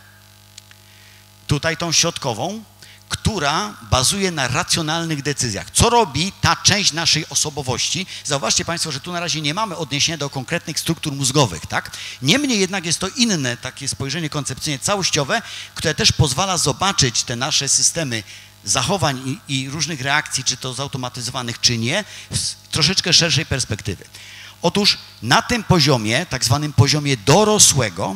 tutaj tą środkową, która bazuje na racjonalnych decyzjach. Co robi ta część naszej osobowości? Zauważcie Państwo, że tu na razie nie mamy odniesienia do konkretnych struktur mózgowych, tak? Niemniej jednak jest to inne takie spojrzenie koncepcyjnie całościowe, które też pozwala zobaczyć te nasze systemy zachowań i, i różnych reakcji, czy to zautomatyzowanych, czy nie, z troszeczkę szerszej perspektywy. Otóż na tym poziomie, tak zwanym poziomie dorosłego,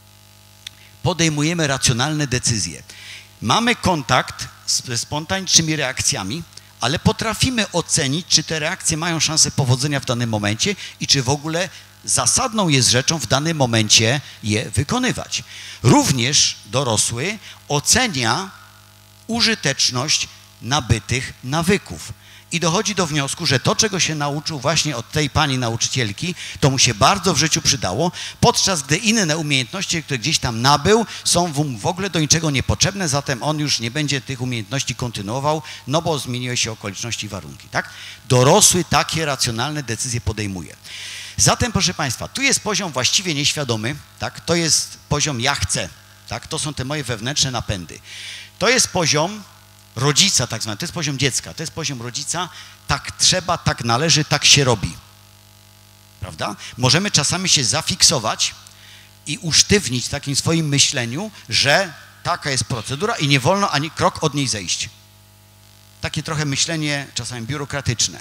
podejmujemy racjonalne decyzje. Mamy kontakt ze spontanicznymi reakcjami, ale potrafimy ocenić, czy te reakcje mają szansę powodzenia w danym momencie i czy w ogóle zasadną jest rzeczą w danym momencie je wykonywać. Również dorosły ocenia użyteczność nabytych nawyków. I dochodzi do wniosku, że to, czego się nauczył właśnie od tej pani nauczycielki, to mu się bardzo w życiu przydało, podczas gdy inne umiejętności, które gdzieś tam nabył, są w ogóle do niczego niepotrzebne, zatem on już nie będzie tych umiejętności kontynuował, no bo zmieniły się okoliczności i warunki. Tak? Dorosły takie racjonalne decyzje podejmuje. Zatem, proszę Państwa, tu jest poziom właściwie nieświadomy, tak? To jest poziom ja chcę, tak? To są te moje wewnętrzne napędy. To jest poziom rodzica tak zwany, to jest poziom dziecka, to jest poziom rodzica, tak trzeba, tak należy, tak się robi. Prawda? Możemy czasami się zafiksować i usztywnić w takim swoim myśleniu, że taka jest procedura i nie wolno ani krok od niej zejść. Takie trochę myślenie czasami biurokratyczne.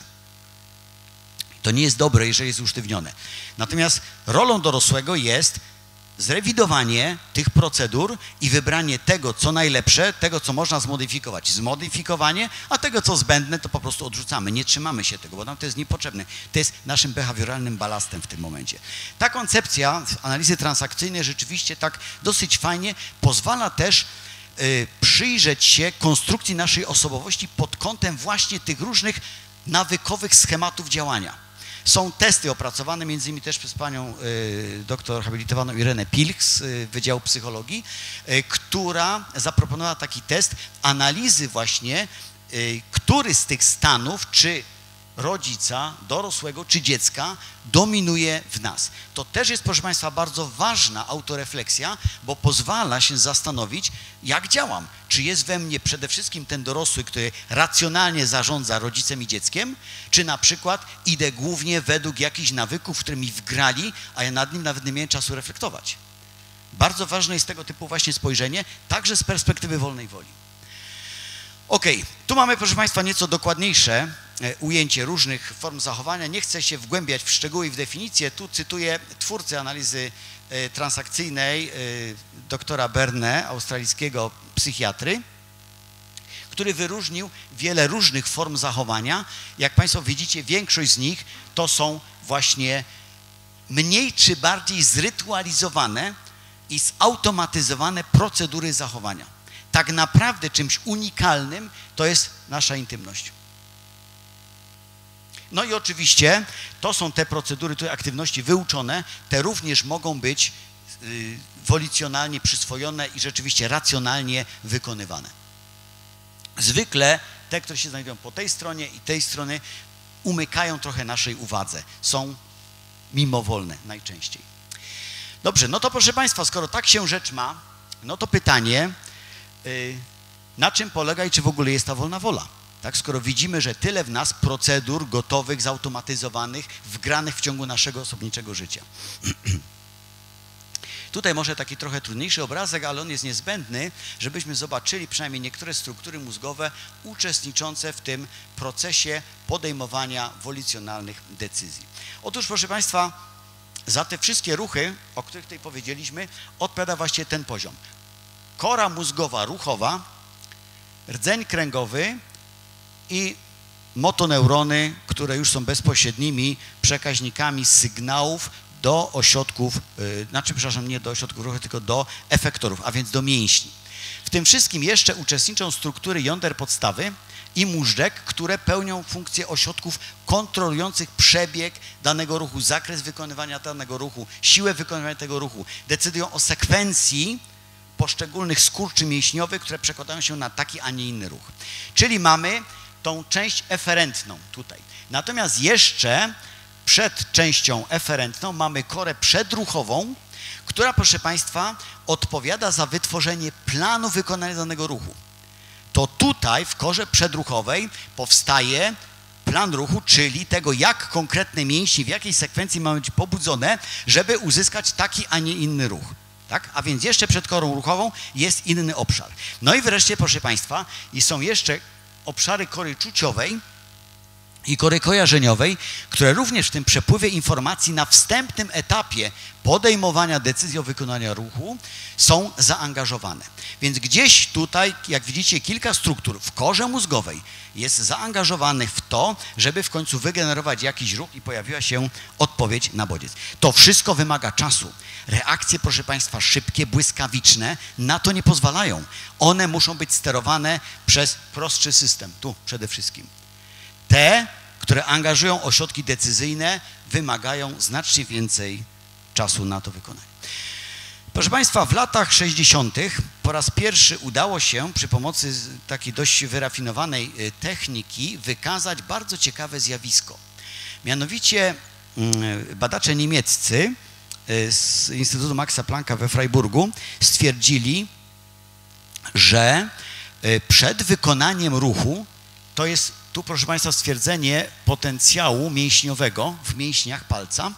To nie jest dobre, jeżeli jest usztywnione. Natomiast rolą dorosłego jest zrewidowanie tych procedur i wybranie tego, co najlepsze, tego, co można zmodyfikować. Zmodyfikowanie, a tego, co zbędne, to po prostu odrzucamy. Nie trzymamy się tego, bo nam to jest niepotrzebne. To jest naszym behawioralnym balastem w tym momencie. Ta koncepcja analizy transakcyjnej rzeczywiście tak dosyć fajnie pozwala też y, przyjrzeć się konstrukcji naszej osobowości pod kątem właśnie tych różnych nawykowych schematów działania. Są testy opracowane między innymi też przez panią y, doktor habilitowaną Irenę Pilch z y, Wydziału Psychologii, y, która zaproponowała taki test analizy właśnie, y, który z tych stanów, czy rodzica, dorosłego czy dziecka dominuje w nas. To też jest, proszę Państwa, bardzo ważna autorefleksja, bo pozwala się zastanowić, jak działam. Czy jest we mnie przede wszystkim ten dorosły, który racjonalnie zarządza rodzicem i dzieckiem, czy na przykład idę głównie według jakichś nawyków, które mi wgrali, a ja nad nim nawet nie miałem czasu reflektować. Bardzo ważne jest tego typu właśnie spojrzenie, także z perspektywy wolnej woli. Ok, tu mamy, proszę Państwa, nieco dokładniejsze ujęcie różnych form zachowania. Nie chcę się wgłębiać w szczegóły i w definicje. Tu cytuję twórcę analizy transakcyjnej, doktora Berne, australijskiego psychiatry, który wyróżnił wiele różnych form zachowania. Jak Państwo widzicie, większość z nich to są właśnie mniej czy bardziej zrytualizowane i zautomatyzowane procedury zachowania. Tak naprawdę czymś unikalnym to jest nasza intymność. No i oczywiście to są te procedury, te aktywności wyuczone, te również mogą być y, wolicjonalnie przyswojone i rzeczywiście racjonalnie wykonywane. Zwykle te, które się znajdują po tej stronie i tej stronie, umykają trochę naszej uwadze. Są mimowolne najczęściej. Dobrze, no to proszę Państwa, skoro tak się rzecz ma, no to pytanie, yy, na czym polega i czy w ogóle jest ta wolna wola? Tak, skoro widzimy, że tyle w nas procedur gotowych, zautomatyzowanych, wgranych w ciągu naszego osobniczego życia. Tutaj może taki trochę trudniejszy obrazek, ale on jest niezbędny, żebyśmy zobaczyli przynajmniej niektóre struktury mózgowe uczestniczące w tym procesie podejmowania wolicjonalnych decyzji. Otóż, proszę Państwa, za te wszystkie ruchy, o których tutaj powiedzieliśmy, odpowiada właśnie ten poziom. Kora mózgowa ruchowa, rdzeń kręgowy i motoneurony, które już są bezpośrednimi przekaźnikami sygnałów do ośrodków, yy, znaczy, przepraszam, nie do ośrodków ruchu, tylko do efektorów, a więc do mięśni. W tym wszystkim jeszcze uczestniczą struktury jąder podstawy i móżdżek, które pełnią funkcję ośrodków kontrolujących przebieg danego ruchu, zakres wykonywania danego ruchu, siłę wykonywania tego ruchu. Decydują o sekwencji poszczególnych skurczy mięśniowych, które przekładają się na taki, a nie inny ruch. Czyli mamy tą część eferentną tutaj. Natomiast jeszcze przed częścią eferentną mamy korę przedruchową, która, proszę Państwa, odpowiada za wytworzenie planu wykonania danego ruchu. To tutaj w korze przedruchowej powstaje plan ruchu, czyli tego, jak konkretne mięśnie, w jakiej sekwencji mają być pobudzone, żeby uzyskać taki, a nie inny ruch. Tak? A więc jeszcze przed korą ruchową jest inny obszar. No i wreszcie, proszę Państwa, i są jeszcze obszary kory czuciowej i kory kojarzeniowej, które również w tym przepływie informacji na wstępnym etapie podejmowania decyzji o wykonaniu ruchu są zaangażowane. Więc gdzieś tutaj, jak widzicie, kilka struktur w korze mózgowej jest zaangażowanych w to, żeby w końcu wygenerować jakiś ruch i pojawiła się odpowiedź na bodziec. To wszystko wymaga czasu. Reakcje, proszę Państwa, szybkie, błyskawiczne na to nie pozwalają. One muszą być sterowane przez prostszy system, tu przede wszystkim. Te, które angażują ośrodki decyzyjne, wymagają znacznie więcej czasu na to wykonanie. Proszę Państwa, w latach sześćdziesiątych po raz pierwszy udało się przy pomocy takiej dość wyrafinowanej techniki wykazać bardzo ciekawe zjawisko. Mianowicie badacze niemieccy z Instytutu Maxa Plancka we Freiburgu stwierdzili, że przed wykonaniem ruchu, to jest tu, proszę Państwa, stwierdzenie potencjału mięśniowego w mięśniach palca,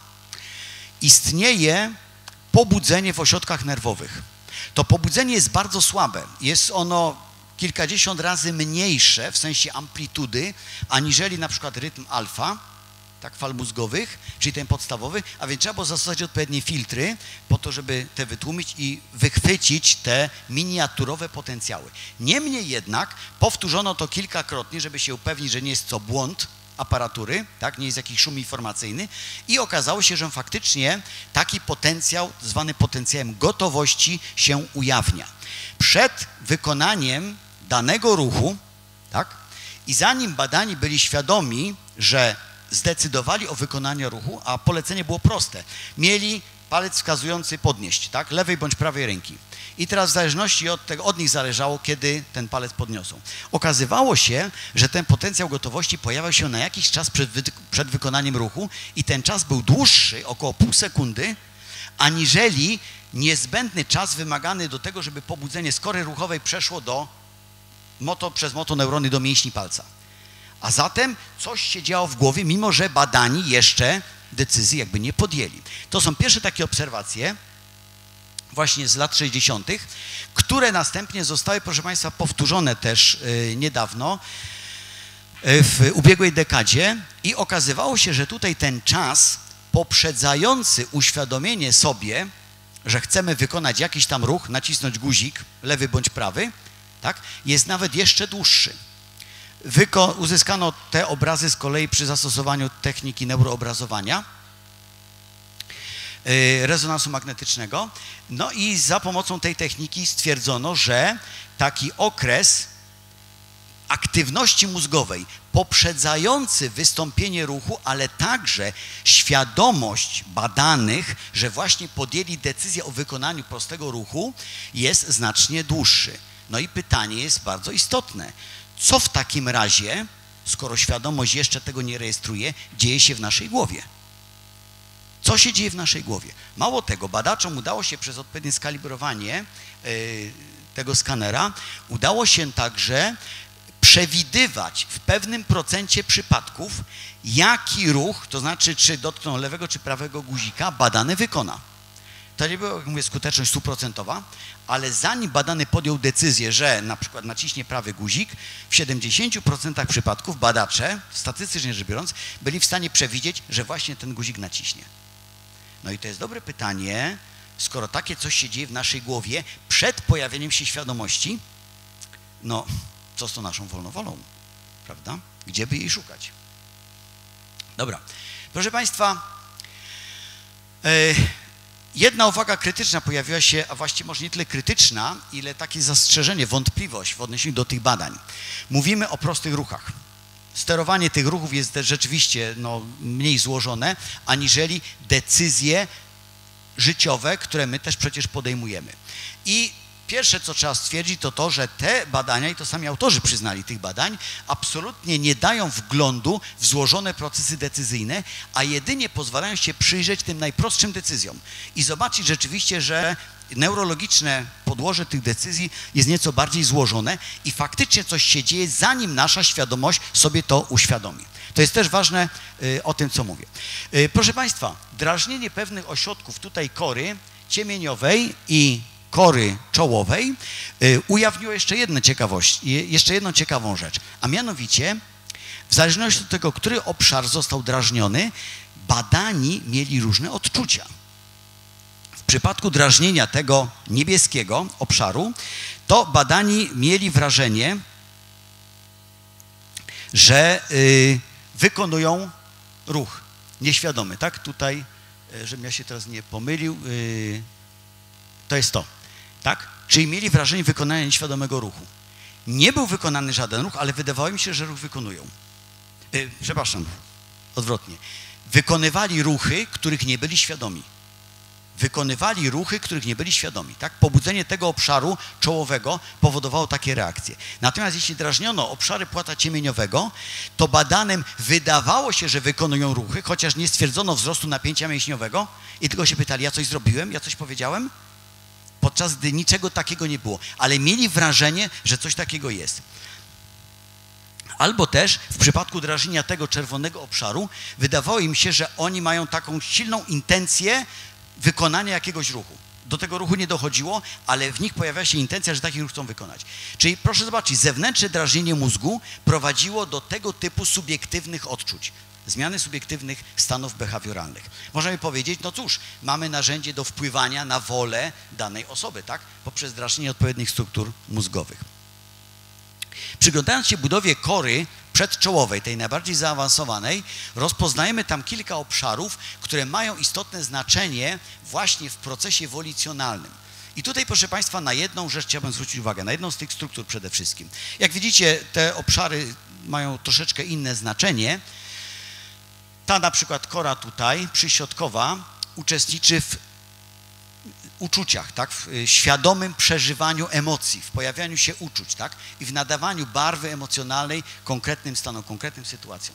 istnieje pobudzenie w ośrodkach nerwowych. To pobudzenie jest bardzo słabe. Jest ono kilkadziesiąt razy mniejsze w sensie amplitudy, aniżeli na przykład rytm alfa, tak, fal mózgowych, czyli ten podstawowy, a więc trzeba było zastosować odpowiednie filtry po to, żeby te wytłumić i wychwycić te miniaturowe potencjały. Niemniej jednak powtórzono to kilkakrotnie, żeby się upewnić, że nie jest to błąd aparatury, tak, nie jest jakiś szum informacyjny i okazało się, że faktycznie taki potencjał, zwany potencjałem gotowości, się ujawnia. Przed wykonaniem danego ruchu, tak, i zanim badani byli świadomi, że zdecydowali o wykonaniu ruchu, a polecenie było proste. Mieli palec wskazujący podnieść, tak, lewej bądź prawej ręki. I teraz w zależności od tego, od nich zależało, kiedy ten palec podniosą. Okazywało się, że ten potencjał gotowości pojawiał się na jakiś czas przed, wy przed wykonaniem ruchu i ten czas był dłuższy, około pół sekundy, aniżeli niezbędny czas wymagany do tego, żeby pobudzenie z kory ruchowej przeszło do moto, przez motoneurony do mięśni palca. A zatem coś się działo w głowie, mimo że badani jeszcze decyzji jakby nie podjęli. To są pierwsze takie obserwacje właśnie z lat sześćdziesiątych, które następnie zostały, proszę Państwa, powtórzone też yy, niedawno, yy, w ubiegłej dekadzie i okazywało się, że tutaj ten czas poprzedzający uświadomienie sobie, że chcemy wykonać jakiś tam ruch, nacisnąć guzik, lewy bądź prawy, tak, jest nawet jeszcze dłuższy. Wyko uzyskano te obrazy z kolei przy zastosowaniu techniki neuroobrazowania, yy, rezonansu magnetycznego. No i za pomocą tej techniki stwierdzono, że taki okres aktywności mózgowej poprzedzający wystąpienie ruchu, ale także świadomość badanych, że właśnie podjęli decyzję o wykonaniu prostego ruchu, jest znacznie dłuższy. No i pytanie jest bardzo istotne. Co w takim razie, skoro świadomość jeszcze tego nie rejestruje, dzieje się w naszej głowie? Co się dzieje w naszej głowie? Mało tego, badaczom udało się przez odpowiednie skalibrowanie yy, tego skanera, udało się także przewidywać w pewnym procencie przypadków, jaki ruch, to znaczy czy dotkną lewego czy prawego guzika, badany wykona. To nie była, jak mówię, skuteczność stuprocentowa, ale zanim badany podjął decyzję, że na przykład naciśnie prawy guzik, w siedemdziesięciu procentach przypadków badacze, statystycznie rzecz biorąc, byli w stanie przewidzieć, że właśnie ten guzik naciśnie. No i to jest dobre pytanie, skoro takie coś się dzieje w naszej głowie przed pojawieniem się świadomości, no co z tą naszą wolną wolą, prawda? Gdzie by jej szukać? Dobra, proszę Państwa, yy, jedna uwaga krytyczna pojawiła się, a właściwie może nie tyle krytyczna, ile takie zastrzeżenie, wątpliwość w odniesieniu do tych badań. Mówimy o prostych ruchach. Sterowanie tych ruchów jest rzeczywiście no, mniej złożone, aniżeli decyzje życiowe, które my też przecież podejmujemy. I pierwsze, co trzeba stwierdzić, to to, że te badania, i to sami autorzy przyznali tych badań, absolutnie nie dają wglądu w złożone procesy decyzyjne, a jedynie pozwalają się przyjrzeć tym najprostszym decyzjom i zobaczyć rzeczywiście, że neurologiczne podłoże tych decyzji jest nieco bardziej złożone i faktycznie coś się dzieje, zanim nasza świadomość sobie to uświadomi. To jest też ważne y, o tym, co mówię. Y, proszę Państwa, drażnienie pewnych ośrodków tutaj kory ciemieniowej i kory czołowej y, ujawniło jeszcze jedną ciekawość, jeszcze jedną ciekawą rzecz, a mianowicie w zależności od tego, który obszar został drażniony, badani mieli różne odczucia. W przypadku drażnienia tego niebieskiego obszaru, to badani mieli wrażenie, że y, wykonują ruch nieświadomy, tak? Tutaj, żebym ja się teraz nie pomylił, y, to jest to, tak? Czyli mieli wrażenie wykonania nieświadomego ruchu. Nie był wykonany żaden ruch, ale wydawało mi się, że ruch wykonują. Y, przepraszam, odwrotnie. Wykonywali ruchy, których nie byli świadomi. Wykonywali ruchy, których nie byli świadomi. Tak? Pobudzenie tego obszaru czołowego powodowało takie reakcje. Natomiast jeśli drażniono obszary płata ciemieniowego, to badanym wydawało się, że wykonują ruchy, chociaż nie stwierdzono wzrostu napięcia mięśniowego i tylko się pytali, ja coś zrobiłem, ja coś powiedziałem? Podczas gdy niczego takiego nie było. Ale mieli wrażenie, że coś takiego jest. Albo też w przypadku drażnienia tego czerwonego obszaru wydawało im się, że oni mają taką silną intencję wykonania jakiegoś ruchu. Do tego ruchu nie dochodziło, ale w nich pojawia się intencja, że taki ruch chcą wykonać. Czyli proszę zobaczyć, zewnętrzne drażnienie mózgu prowadziło do tego typu subiektywnych odczuć, zmiany subiektywnych stanów behawioralnych. Możemy powiedzieć, no cóż, mamy narzędzie do wpływania na wolę danej osoby, tak? Poprzez drażnienie odpowiednich struktur mózgowych. Przyglądając się budowie kory przedczołowej, tej najbardziej zaawansowanej, rozpoznajemy tam kilka obszarów, które mają istotne znaczenie właśnie w procesie ewolucjonalnym. I tutaj, proszę Państwa, na jedną rzecz chciałbym zwrócić uwagę, na jedną z tych struktur przede wszystkim. Jak widzicie, te obszary mają troszeczkę inne znaczenie. Ta na przykład kora tutaj, przyśrodkowa, uczestniczy w uczuciach, tak? W świadomym przeżywaniu emocji, w pojawianiu się uczuć, tak? I w nadawaniu barwy emocjonalnej konkretnym stanom, konkretnym sytuacjom.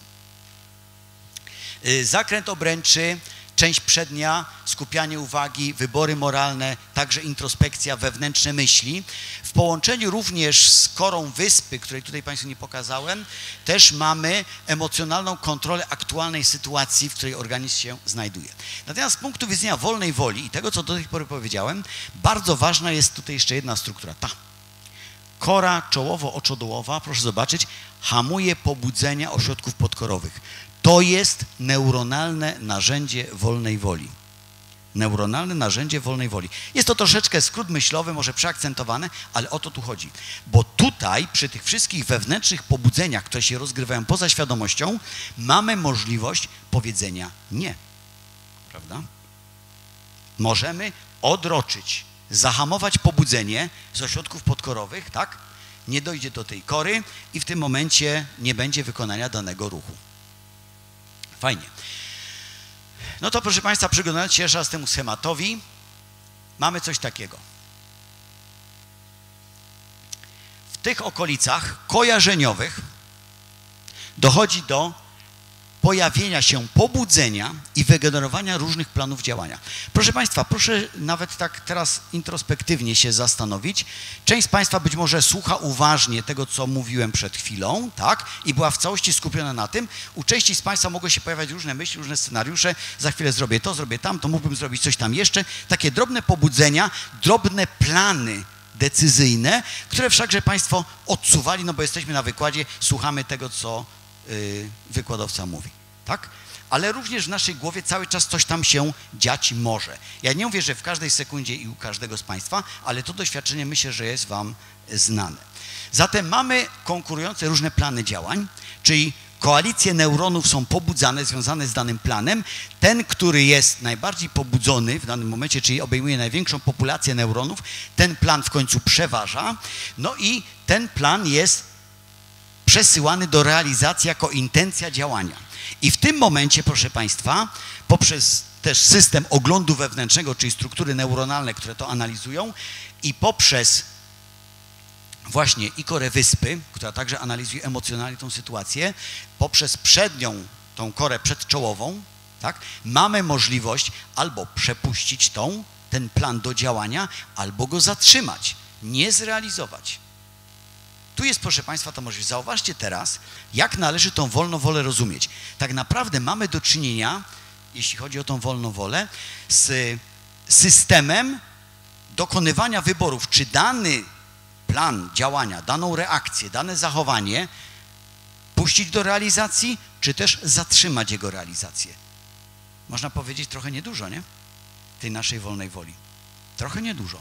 Zakręt obręczy, część przednia, skupianie uwagi, wybory moralne, także introspekcja, wewnętrzne myśli. W połączeniu również z korą wyspy, której tutaj Państwu nie pokazałem, też mamy emocjonalną kontrolę aktualnej sytuacji, w której organizm się znajduje. Natomiast z punktu widzenia wolnej woli i tego, co do tej pory powiedziałem, bardzo ważna jest tutaj jeszcze jedna struktura, ta. Kora czołowo-oczodołowa, proszę zobaczyć, hamuje pobudzenia ośrodków podkorowych. To jest neuronalne narzędzie wolnej woli. Neuronalne narzędzie wolnej woli. Jest to troszeczkę skrót myślowy, może przeakcentowane, ale o to tu chodzi. Bo tutaj, przy tych wszystkich wewnętrznych pobudzeniach, które się rozgrywają poza świadomością, mamy możliwość powiedzenia nie. Prawda? Możemy odroczyć, zahamować pobudzenie z ośrodków podkorowych, tak? nie dojdzie do tej kory i w tym momencie nie będzie wykonania danego ruchu. Fajnie. No to proszę Państwa, przyglądając się jeszcze raz temu schematowi, mamy coś takiego. W tych okolicach kojarzeniowych dochodzi do pojawienia się pobudzenia i wygenerowania różnych planów działania. Proszę Państwa, proszę nawet tak teraz introspektywnie się zastanowić. Część z Państwa być może słucha uważnie tego, co mówiłem przed chwilą, tak? I była w całości skupiona na tym. U części z Państwa mogły się pojawiać różne myśli, różne scenariusze. Za chwilę zrobię to, zrobię tam, to mógłbym zrobić coś tam jeszcze. Takie drobne pobudzenia, drobne plany decyzyjne, które wszakże Państwo odsuwali, no bo jesteśmy na wykładzie, słuchamy tego, co yy, wykładowca mówi, tak? Ale również w naszej głowie cały czas coś tam się dziać może. Ja nie mówię, że w każdej sekundzie i u każdego z Państwa, ale to doświadczenie myślę, że jest Wam znane. Zatem mamy konkurujące różne plany działań, czyli koalicje neuronów są pobudzane, związane z danym planem. Ten, który jest najbardziej pobudzony w danym momencie, czyli obejmuje największą populację neuronów, ten plan w końcu przeważa. No i ten plan jest przesyłany do realizacji jako intencja działania. I w tym momencie, proszę Państwa, poprzez też system oglądu wewnętrznego, czyli struktury neuronalne, które to analizują, i poprzez właśnie i korę wyspy, która także analizuje emocjonalnie tą sytuację, poprzez przednią, tą korę przedczołową, tak, mamy możliwość albo przepuścić tą, ten plan do działania, albo go zatrzymać, nie zrealizować. Tu jest, proszę Państwa, ta możliwość. Zauważcie teraz, jak należy tą wolną wolę rozumieć. Tak naprawdę mamy do czynienia, jeśli chodzi o tą wolną wolę, z systemem dokonywania wyborów, czy dany plan działania, daną reakcję, dane zachowanie puścić do realizacji, czy też zatrzymać jego realizację. Można powiedzieć trochę niedużo, nie? Tej naszej wolnej woli. Trochę niedużo.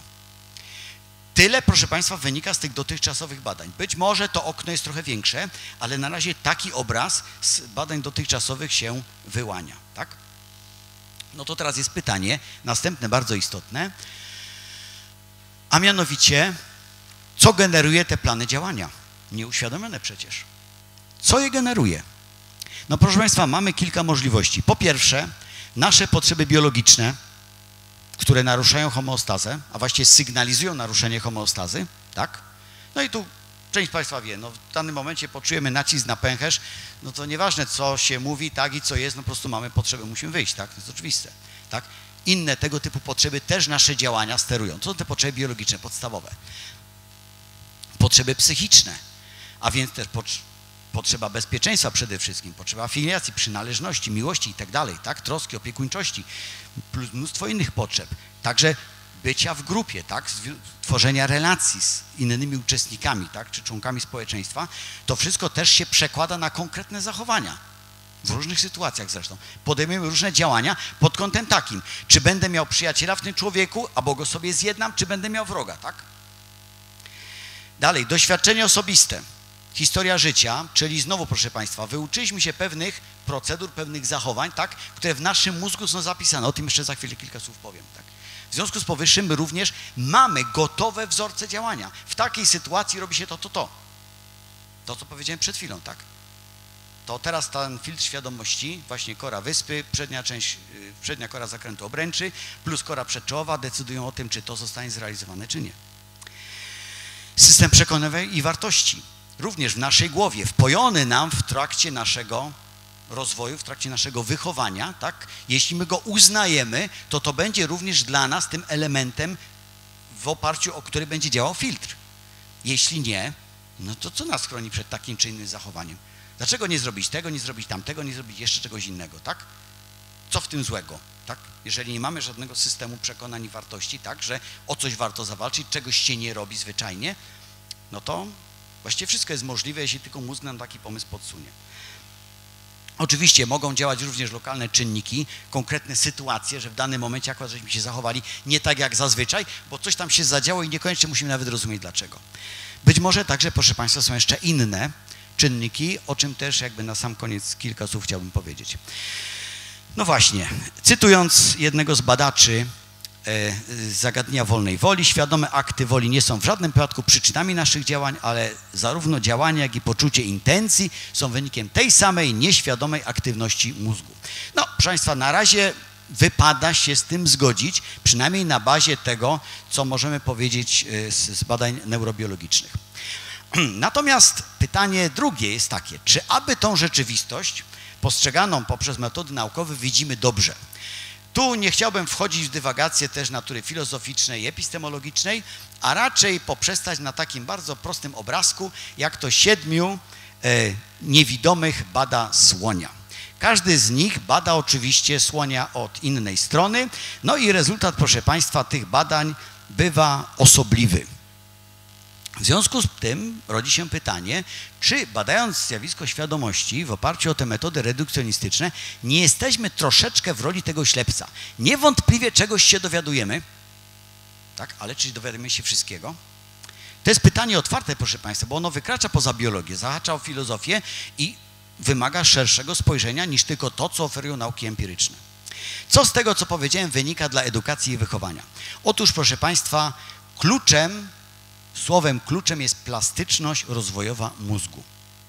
Tyle, proszę Państwa, wynika z tych dotychczasowych badań. Być może to okno jest trochę większe, ale na razie taki obraz z badań dotychczasowych się wyłania, tak? No to teraz jest pytanie, następne bardzo istotne, a mianowicie, co generuje te plany działania? Nieuświadomione przecież. Co je generuje? No proszę Państwa, mamy kilka możliwości. Po pierwsze, nasze potrzeby biologiczne, które naruszają homeostazę, a właściwie sygnalizują naruszenie homeostazy, tak? No i tu część z Państwa wie, no w danym momencie poczujemy nacisk na pęcherz, no to nieważne, co się mówi, tak, i co jest, no po prostu mamy potrzebę, musimy wyjść, tak? To jest oczywiste, tak? Inne tego typu potrzeby też nasze działania sterują. To są te potrzeby biologiczne, podstawowe. Potrzeby psychiczne, a więc też potrzeba bezpieczeństwa przede wszystkim, potrzeba afiliacji, przynależności, miłości i tak dalej, tak? Troski, opiekuńczości, plus mnóstwo innych potrzeb. Także bycia w grupie, tak? Tworzenia relacji z innymi uczestnikami, tak? Czy członkami społeczeństwa. To wszystko też się przekłada na konkretne zachowania. W różnych sytuacjach zresztą. Podejmujemy różne działania pod kątem takim, czy będę miał przyjaciela w tym człowieku, albo go sobie zjednam, czy będę miał wroga, tak? Dalej, doświadczenie osobiste. Historia życia, czyli znowu, proszę Państwa, wyuczyliśmy się pewnych procedur, pewnych zachowań, tak, które w naszym mózgu są zapisane. O tym jeszcze za chwilę kilka słów powiem. Tak. W związku z powyższym my również mamy gotowe wzorce działania. W takiej sytuacji robi się to, to, to. To, co powiedziałem przed chwilą, tak. To teraz ten filtr świadomości, właśnie kora wyspy, przednia część, przednia kora zakrętu obręczy, plus kora przedczołowa decydują o tym, czy to zostanie zrealizowane, czy nie. System przekonań i wartości. Również w naszej głowie, wpojony nam w trakcie naszego rozwoju, w trakcie naszego wychowania, tak? Jeśli my go uznajemy, to to będzie również dla nas tym elementem, w oparciu o który będzie działał filtr. Jeśli nie, no to co nas chroni przed takim czy innym zachowaniem? Dlaczego nie zrobić tego, nie zrobić tamtego, nie zrobić jeszcze czegoś innego, tak? Co w tym złego, tak? Jeżeli nie mamy żadnego systemu przekonań i wartości, tak, że o coś warto zawalczyć, czegoś się nie robi zwyczajnie, no to właściwie wszystko jest możliwe, jeśli tylko mózg nam taki pomysł podsunie. Oczywiście mogą działać również lokalne czynniki, konkretne sytuacje, że w danym momencie akurat żeśmy się zachowali nie tak jak zazwyczaj, bo coś tam się zadziało i niekoniecznie musimy nawet rozumieć dlaczego. Być może także, proszę Państwa, są jeszcze inne czynniki, o czym też jakby na sam koniec kilka słów chciałbym powiedzieć. No właśnie, cytując jednego z badaczy, zagadnienia wolnej woli. Świadome akty woli nie są w żadnym przypadku przyczynami naszych działań, ale zarówno działania, jak i poczucie intencji są wynikiem tej samej nieświadomej aktywności mózgu. No, proszę Państwa, na razie wypada się z tym zgodzić, przynajmniej na bazie tego, co możemy powiedzieć z badań neurobiologicznych. Natomiast pytanie drugie jest takie, czy aby tą rzeczywistość postrzeganą poprzez metody naukowe widzimy dobrze? Tu nie chciałbym wchodzić w dywagację też natury filozoficznej i epistemologicznej, a raczej poprzestać na takim bardzo prostym obrazku, jak to siedmiu e, niewidomych bada słonia. Każdy z nich bada oczywiście słonia od innej strony, no i rezultat, proszę Państwa, tych badań bywa osobliwy. W związku z tym rodzi się pytanie, czy badając zjawisko świadomości w oparciu o te metody redukcjonistyczne, nie jesteśmy troszeczkę w roli tego ślepca. Niewątpliwie czegoś się dowiadujemy, tak, ale czy dowiadujemy się wszystkiego? To jest pytanie otwarte, proszę Państwa, bo ono wykracza poza biologię, zahacza o filozofię i wymaga szerszego spojrzenia niż tylko to, co oferują nauki empiryczne. Co z tego, co powiedziałem, wynika dla edukacji i wychowania? Otóż, proszę Państwa, kluczem Słowem kluczem jest plastyczność rozwojowa mózgu,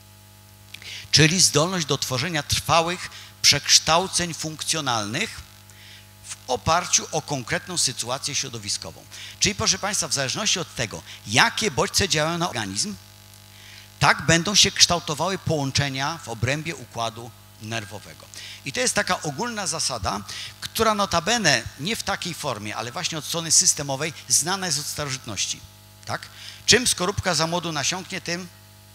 czyli zdolność do tworzenia trwałych przekształceń funkcjonalnych w oparciu o konkretną sytuację środowiskową. Czyli, proszę Państwa, w zależności od tego, jakie bodźce działają na organizm, tak będą się kształtowały połączenia w obrębie układu nerwowego. I to jest taka ogólna zasada, która notabene nie w takiej formie, ale właśnie od strony systemowej znana jest od starożytności. Tak? Czym skorupka za młodu nasiąknie, tym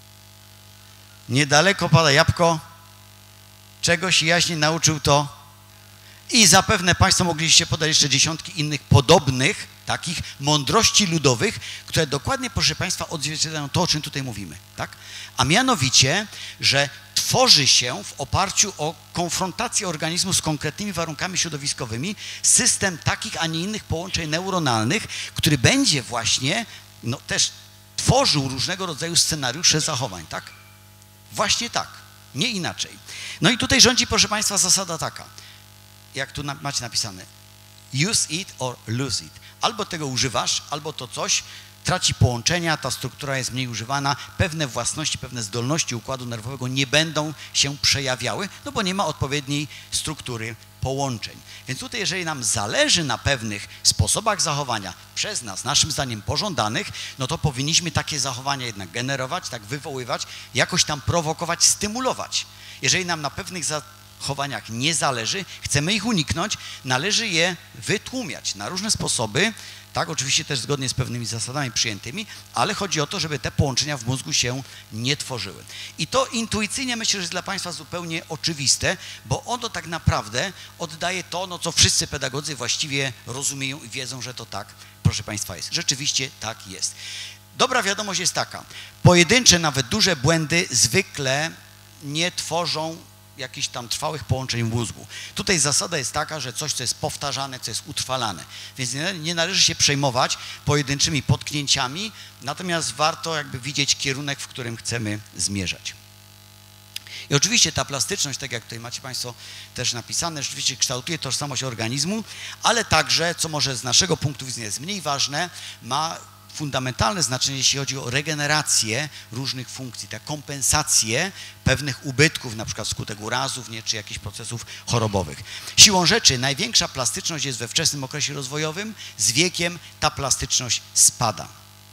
niedaleko pada jabłko, czegoś jaśnie nauczył to i zapewne Państwo mogliście podać jeszcze dziesiątki innych podobnych takich mądrości ludowych, które dokładnie, proszę Państwa, odzwierciedlają to, o czym tutaj mówimy. Tak? A mianowicie, że tworzy się w oparciu o konfrontację organizmu z konkretnymi warunkami środowiskowymi system takich, a nie innych połączeń neuronalnych, który będzie właśnie no, też tworzył różnego rodzaju scenariusze zachowań, tak? Właśnie tak, nie inaczej. No i tutaj rządzi, proszę Państwa, zasada taka, jak tu na, macie napisane, use it or lose it. Albo tego używasz, albo to coś traci połączenia, ta struktura jest mniej używana, pewne własności, pewne zdolności układu nerwowego nie będą się przejawiały, no bo nie ma odpowiedniej struktury połączeń. Więc tutaj, jeżeli nam zależy na pewnych sposobach zachowania przez nas, naszym zdaniem pożądanych, no to powinniśmy takie zachowania jednak generować, tak wywoływać, jakoś tam prowokować, stymulować. Jeżeli nam na pewnych zachowaniach nie zależy, chcemy ich uniknąć, należy je wytłumiać na różne sposoby, tak, oczywiście też zgodnie z pewnymi zasadami przyjętymi, ale chodzi o to, żeby te połączenia w mózgu się nie tworzyły. I to intuicyjnie myślę, że jest dla Państwa zupełnie oczywiste, bo ono tak naprawdę oddaje to, no, co wszyscy pedagodzy właściwie rozumieją i wiedzą, że to tak, proszę Państwa, jest. Rzeczywiście tak jest. Dobra wiadomość jest taka, pojedyncze, nawet duże błędy zwykle nie tworzą jakichś tam trwałych połączeń w mózgu. Tutaj zasada jest taka, że coś, co jest powtarzane, co jest utrwalane. Więc nie, nie należy się przejmować pojedynczymi potknięciami, natomiast warto jakby widzieć kierunek, w którym chcemy zmierzać. I oczywiście ta plastyczność, tak jak tutaj macie Państwo też napisane, rzeczywiście kształtuje tożsamość organizmu, ale także, co może z naszego punktu widzenia jest mniej ważne, ma fundamentalne znaczenie, jeśli chodzi o regenerację różnych funkcji, te kompensacje pewnych ubytków, na przykład wskutek urazów, nie, czy jakichś procesów chorobowych. Siłą rzeczy największa plastyczność jest we wczesnym okresie rozwojowym, z wiekiem ta plastyczność spada.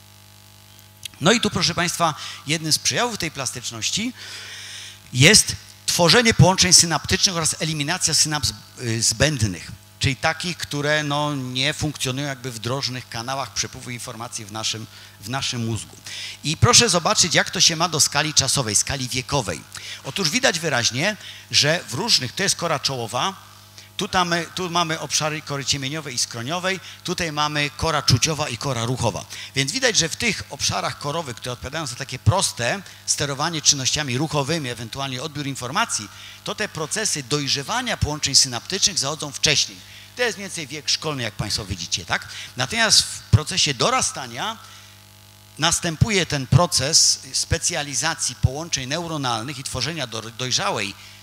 No i tu, proszę Państwa, jednym z przejawów tej plastyczności jest tworzenie połączeń synaptycznych oraz eliminacja synaps zbędnych, czyli takich, które no, nie funkcjonują jakby w drożnych kanałach przepływu informacji w naszym, w naszym mózgu. I proszę zobaczyć, jak to się ma do skali czasowej, skali wiekowej. Otóż widać wyraźnie, że w różnych, to jest kora czołowa, tu, tam, tu mamy obszary kory ciemieniowej i skroniowej, tutaj mamy kora czuciowa i kora ruchowa. Więc widać, że w tych obszarach korowych, które odpowiadają za takie proste sterowanie czynnościami ruchowymi, ewentualnie odbiór informacji, to te procesy dojrzewania połączeń synaptycznych zachodzą wcześniej. To jest mniej więcej wiek szkolny, jak Państwo widzicie, tak? Natomiast w procesie dorastania następuje ten proces specjalizacji połączeń neuronalnych i tworzenia dojrzałej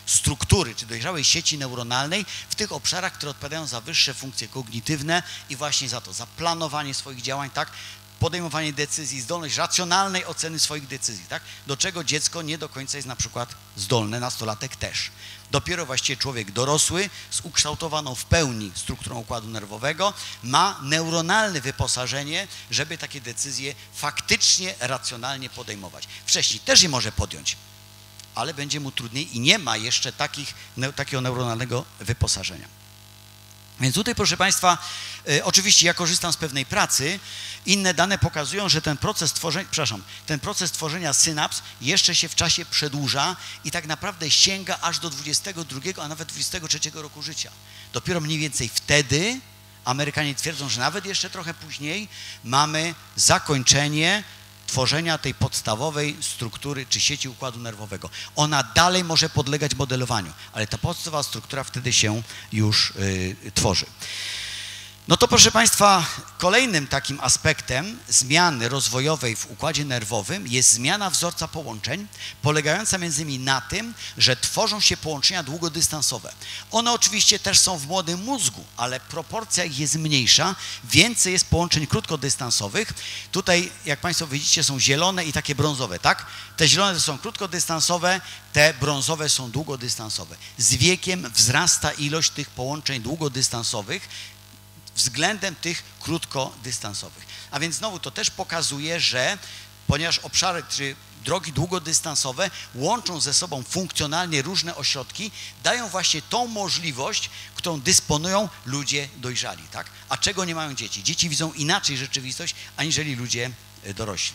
struktury, czy dojrzałej sieci neuronalnej w tych obszarach, które odpowiadają za wyższe funkcje kognitywne i właśnie za to, za planowanie swoich działań, tak, podejmowanie decyzji, zdolność racjonalnej oceny swoich decyzji, tak, do czego dziecko nie do końca jest na przykład zdolne, nastolatek też. Dopiero właściwie człowiek dorosły z ukształtowaną w pełni strukturą układu nerwowego ma neuronalne wyposażenie, żeby takie decyzje faktycznie, racjonalnie podejmować. Wcześniej też je może podjąć, ale będzie mu trudniej i nie ma jeszcze takich, ne, takiego neuronalnego wyposażenia. Więc tutaj, proszę Państwa, y, oczywiście ja korzystam z pewnej pracy. Inne dane pokazują, że ten proces tworzenia, przepraszam, ten proces tworzenia synaps jeszcze się w czasie przedłuża i tak naprawdę sięga aż do dwudziestego drugiego, a nawet dwudziestego trzeciego roku życia. Dopiero mniej więcej wtedy, Amerykanie twierdzą, że nawet jeszcze trochę później, mamy zakończenie tworzenia tej podstawowej struktury czy sieci układu nerwowego. Ona dalej może podlegać modelowaniu, ale ta podstawowa struktura wtedy się już y, tworzy. No to proszę Państwa, kolejnym takim aspektem zmiany rozwojowej w układzie nerwowym jest zmiana wzorca połączeń, polegająca między innymi na tym, że tworzą się połączenia długodystansowe. One oczywiście też są w młodym mózgu, ale proporcja ich jest mniejsza, więcej jest połączeń krótkodystansowych. Tutaj, jak Państwo widzicie, są zielone i takie brązowe, tak? Te zielone to są krótkodystansowe, te brązowe są długodystansowe. Z wiekiem wzrasta ilość tych połączeń długodystansowych względem tych krótkodystansowych. A więc znowu to też pokazuje, że ponieważ obszary czy drogi długodystansowe łączą ze sobą funkcjonalnie różne ośrodki, dają właśnie tą możliwość, którą dysponują ludzie dojrzali, tak? A czego nie mają dzieci? Dzieci widzą inaczej rzeczywistość, aniżeli ludzie dorośli.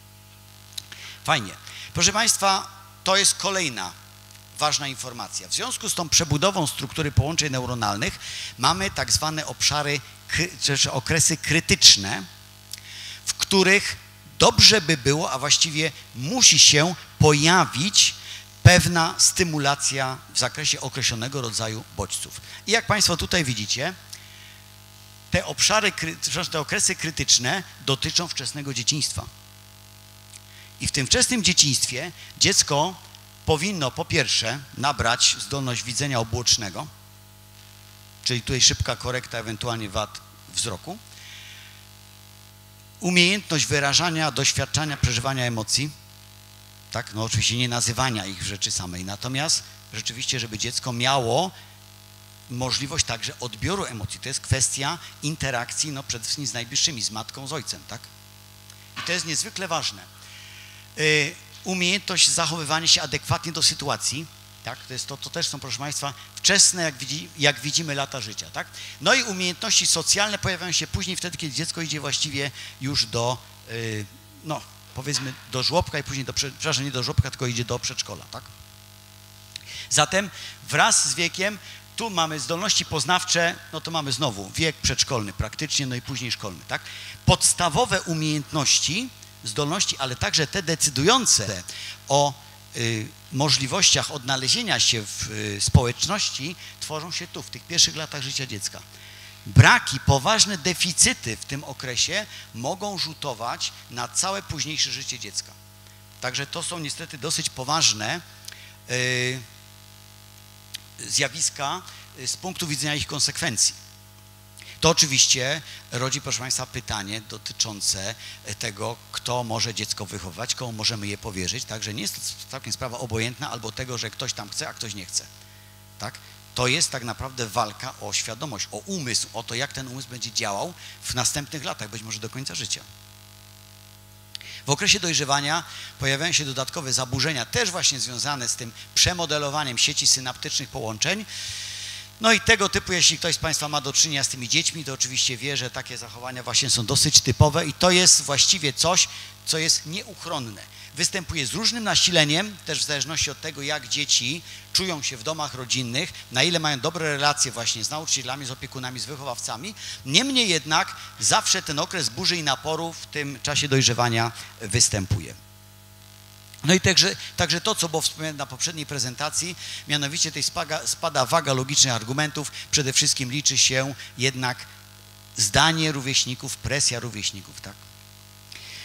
Fajnie. Proszę Państwa, to jest kolejna ważna informacja. W związku z tą przebudową struktury połączeń neuronalnych mamy tak zwane obszary, czy okresy krytyczne, w których dobrze by było, a właściwie musi się pojawić pewna stymulacja w zakresie określonego rodzaju bodźców. I jak Państwo tutaj widzicie, te obszary, te okresy krytyczne dotyczą wczesnego dzieciństwa. I w tym wczesnym dzieciństwie dziecko powinno po pierwsze nabrać zdolność widzenia obuocznego, czyli tutaj szybka korekta ewentualnie wad wzroku, umiejętność wyrażania, doświadczania, przeżywania emocji, tak, no oczywiście nie nazywania ich w rzeczy samej, natomiast rzeczywiście, żeby dziecko miało możliwość także odbioru emocji. To jest kwestia interakcji, no przede wszystkim z najbliższymi, z matką, z ojcem, tak? I to jest niezwykle ważne. Yy, umiejętność zachowywania się adekwatnie do sytuacji, tak? To jest to, to też są, proszę Państwa, wczesne, jak, widzi, jak widzimy, lata życia, tak? No i umiejętności socjalne pojawiają się później, wtedy, kiedy dziecko idzie właściwie już do, yy, no, powiedzmy, do żłobka i później do, przepraszam, nie do żłobka, tylko idzie do przedszkola, tak? Zatem wraz z wiekiem tu mamy zdolności poznawcze, no to mamy znowu wiek przedszkolny praktycznie, no i później szkolny, tak? Podstawowe umiejętności, zdolności, ale także te decydujące o y, możliwościach odnalezienia się w y, społeczności tworzą się tu, w tych pierwszych latach życia dziecka. Braki, poważne deficyty w tym okresie mogą rzutować na całe późniejsze życie dziecka. Także to są niestety dosyć poważne y, zjawiska z punktu widzenia ich konsekwencji. To oczywiście rodzi, proszę Państwa, pytanie dotyczące tego, kto może dziecko wychowywać, komu możemy je powierzyć. Także nie jest to całkiem sprawa obojętna albo tego, że ktoś tam chce, a ktoś nie chce. Tak? To jest tak naprawdę walka o świadomość, o umysł, o to, jak ten umysł będzie działał w następnych latach, być może do końca życia. W okresie dojrzewania pojawiają się dodatkowe zaburzenia, też właśnie związane z tym przemodelowaniem sieci synaptycznych połączeń. No i tego typu, jeśli ktoś z Państwa ma do czynienia z tymi dziećmi, to oczywiście wie, że takie zachowania właśnie są dosyć typowe i to jest właściwie coś, co jest nieuchronne. Występuje z różnym nasileniem, też w zależności od tego, jak dzieci czują się w domach rodzinnych, na ile mają dobre relacje właśnie z nauczycielami, z opiekunami, z wychowawcami. Niemniej jednak zawsze ten okres burzy i naporu w tym czasie dojrzewania występuje. No i także, także to, co było wspomniane na poprzedniej prezentacji, mianowicie tej spada, spada waga logicznych argumentów, przede wszystkim liczy się jednak zdanie rówieśników, presja rówieśników, tak?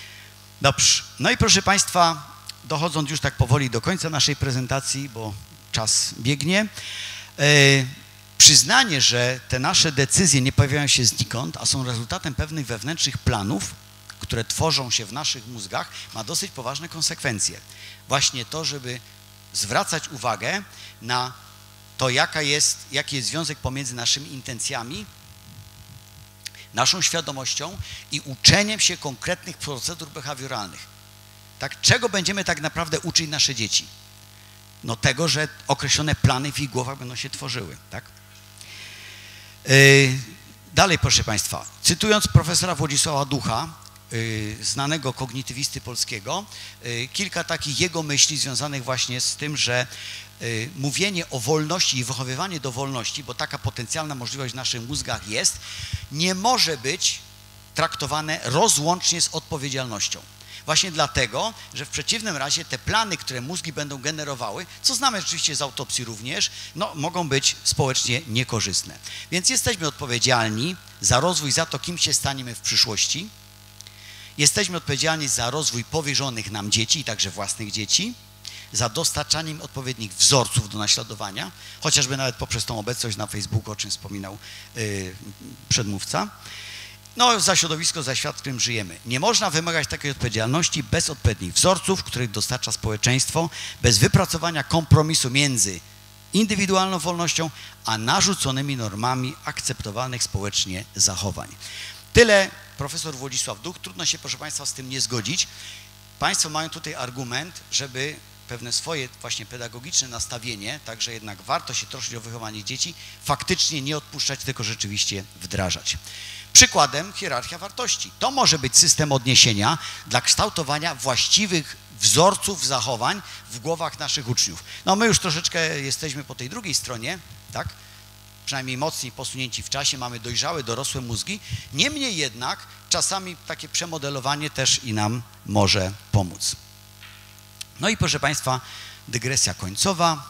Dobrze. No i proszę Państwa, dochodząc już tak powoli do końca naszej prezentacji, bo czas biegnie. E, przyznanie, że te nasze decyzje nie pojawiają się znikąd, a są rezultatem pewnych wewnętrznych planów, które tworzą się w naszych mózgach, ma dosyć poważne konsekwencje. Właśnie to, żeby zwracać uwagę na to, jaka jest, jaki jest związek pomiędzy naszymi intencjami, naszą świadomością i uczeniem się konkretnych procedur behawioralnych. Tak, czego będziemy tak naprawdę uczyć nasze dzieci? No tego, że określone plany w ich głowach będą się tworzyły. Tak? Yy, dalej, proszę Państwa, cytując profesora Włodzisława Ducha, yy, znanego kognitywisty polskiego, yy, kilka takich jego myśli związanych właśnie z tym, że yy, mówienie o wolności i wychowywanie do wolności, bo taka potencjalna możliwość w naszych mózgach jest, nie może być traktowane rozłącznie z odpowiedzialnością. Właśnie dlatego, że w przeciwnym razie te plany, które mózgi będą generowały, co znamy oczywiście z autopsji również, no, mogą być społecznie niekorzystne. Więc jesteśmy odpowiedzialni za rozwój, za to, kim się staniemy w przyszłości. Jesteśmy odpowiedzialni za rozwój powierzonych nam dzieci, także własnych dzieci, za dostarczanie im odpowiednich wzorców do naśladowania, chociażby nawet poprzez tą obecność na Facebooku, o czym wspominał yy, przedmówca. No, za środowisko, za świat, w którym żyjemy. Nie można wymagać takiej odpowiedzialności bez odpowiednich wzorców, których dostarcza społeczeństwo, bez wypracowania kompromisu między indywidualną wolnością, a narzuconymi normami akceptowalnych społecznie zachowań. Tyle profesor Włodzisław Duch. Trudno się, proszę Państwa, z tym nie zgodzić. Państwo mają tutaj argument, żeby pewne swoje właśnie pedagogiczne nastawienie, także jednak warto się troszczyć o wychowanie dzieci, faktycznie nie odpuszczać, tylko rzeczywiście wdrażać. Przykładem hierarchia wartości. To może być system odniesienia dla kształtowania właściwych wzorców zachowań w głowach naszych uczniów. No my już troszeczkę jesteśmy po tej drugiej stronie, tak? Przynajmniej mocniej posunięci w czasie, mamy dojrzałe, dorosłe mózgi. Niemniej jednak czasami takie przemodelowanie też i nam może pomóc. No i proszę Państwa, dygresja końcowa.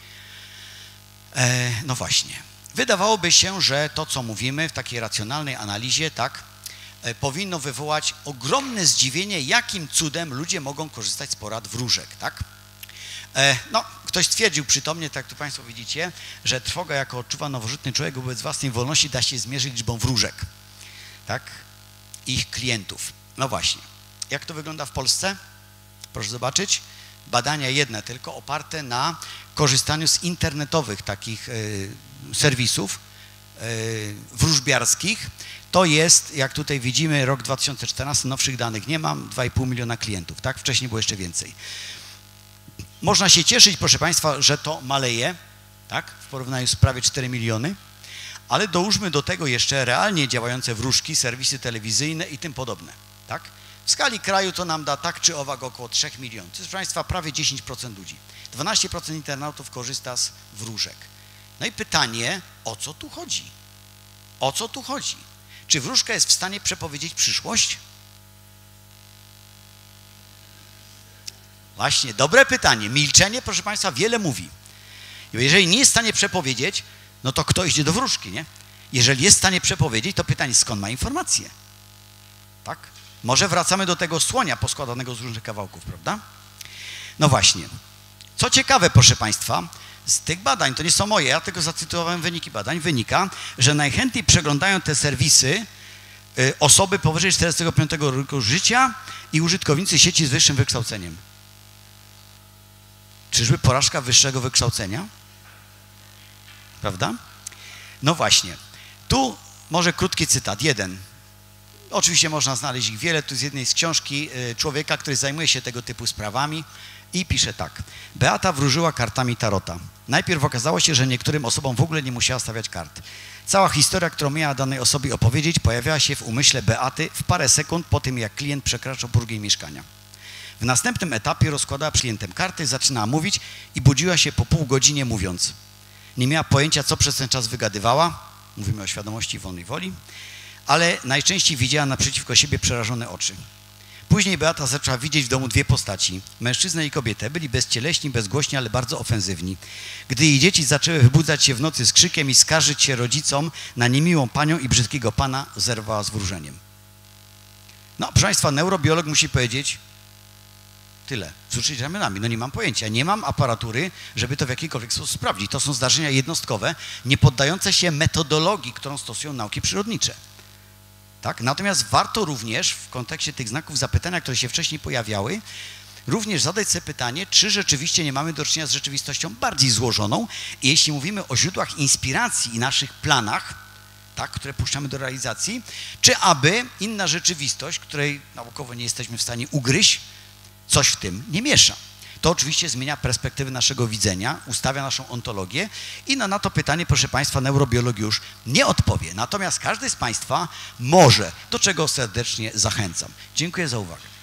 E, no właśnie. Wydawałoby się, że to, co mówimy w takiej racjonalnej analizie, tak, e, powinno wywołać ogromne zdziwienie, jakim cudem ludzie mogą korzystać z porad wróżek, tak? E, no, ktoś stwierdził przytomnie, tak jak tu Państwo widzicie, że trwoga, jaką odczuwa nowożytny człowiek wobec własnej wolności, da się zmierzyć liczbą wróżek, tak? Ich klientów. No właśnie. Jak to wygląda w Polsce? Proszę zobaczyć. Badania jedne tylko, oparte na korzystaniu z internetowych takich y, serwisów y, wróżbiarskich. To jest, jak tutaj widzimy, rok dwa tysiące czternasty, nowszych danych nie mam, dwa i pół miliona klientów, tak? Wcześniej było jeszcze więcej. Można się cieszyć, proszę Państwa, że to maleje, tak? W porównaniu z prawie cztery miliony, ale dołóżmy do tego jeszcze realnie działające wróżki, serwisy telewizyjne i tym podobne, tak? W skali kraju to nam da tak czy owak około trzech milionów. To jest, proszę Państwa, prawie dziesięć procent ludzi. dwanaście procent internautów korzysta z wróżek. No i pytanie, o co tu chodzi? O co tu chodzi? Czy wróżka jest w stanie przepowiedzieć przyszłość? Właśnie, dobre pytanie. Milczenie, proszę Państwa, wiele mówi. Jeżeli nie jest w stanie przepowiedzieć, no to kto idzie do wróżki, nie? Jeżeli jest w stanie przepowiedzieć, to pytanie, skąd ma informacje? Tak? Może wracamy do tego słonia poskładanego z różnych kawałków, prawda? No właśnie. Co ciekawe, proszę Państwa, z tych badań, to nie są moje, ja tylko zacytowałem wyniki badań, wynika, że najchętniej przeglądają te serwisy y, osoby powyżej czterdziestego piątego roku życia i użytkownicy sieci z wyższym wykształceniem. Czyżby porażka wyższego wykształcenia? Prawda? No właśnie. Tu może krótki cytat, jeden. Oczywiście można znaleźć ich wiele, tu z jednej z książki człowieka, który zajmuje się tego typu sprawami i pisze tak. Beata wróżyła kartami tarota. Najpierw okazało się, że niektórym osobom w ogóle nie musiała stawiać kart. Cała historia, którą miała danej osobie opowiedzieć, pojawiała się w umyśle Beaty w parę sekund po tym, jak klient przekraczał próg jej mieszkania. W następnym etapie rozkładała przed klientem karty, zaczynała mówić i budziła się po pół godzinie mówiąc. Nie miała pojęcia, co przez ten czas wygadywała, mówimy o świadomości i wolnej woli, ale najczęściej widziała naprzeciwko siebie przerażone oczy. Później Beata zaczęła widzieć w domu dwie postaci, mężczyznę i kobietę. Byli bezcieleśni, bezgłośni, ale bardzo ofensywni. Gdy jej dzieci zaczęły wybudzać się w nocy z krzykiem i skarżyć się rodzicom na niemiłą panią i brzydkiego pana, zerwała z wróżeniem. No, proszę Państwa, neurobiolog musi powiedzieć, tyle. Wzruszyć ramionami. No nie mam pojęcia. Nie mam aparatury, żeby to w jakikolwiek sposób sprawdzić. To są zdarzenia jednostkowe, nie poddające się metodologii, którą stosują nauki przyrodnicze. Tak? Natomiast warto również w kontekście tych znaków zapytania, które się wcześniej pojawiały, również zadać sobie pytanie, czy rzeczywiście nie mamy do czynienia z rzeczywistością bardziej złożoną i jeśli mówimy o źródłach inspiracji i naszych planach, tak, które puszczamy do realizacji, czy aby inna rzeczywistość, której naukowo nie jesteśmy w stanie ugryźć, coś w tym nie miesza. To oczywiście zmienia perspektywy naszego widzenia, ustawia naszą ontologię i no, na to pytanie, proszę Państwa, neurobiolog już nie odpowie. Natomiast każdy z Państwa może, do czego serdecznie zachęcam. Dziękuję za uwagę.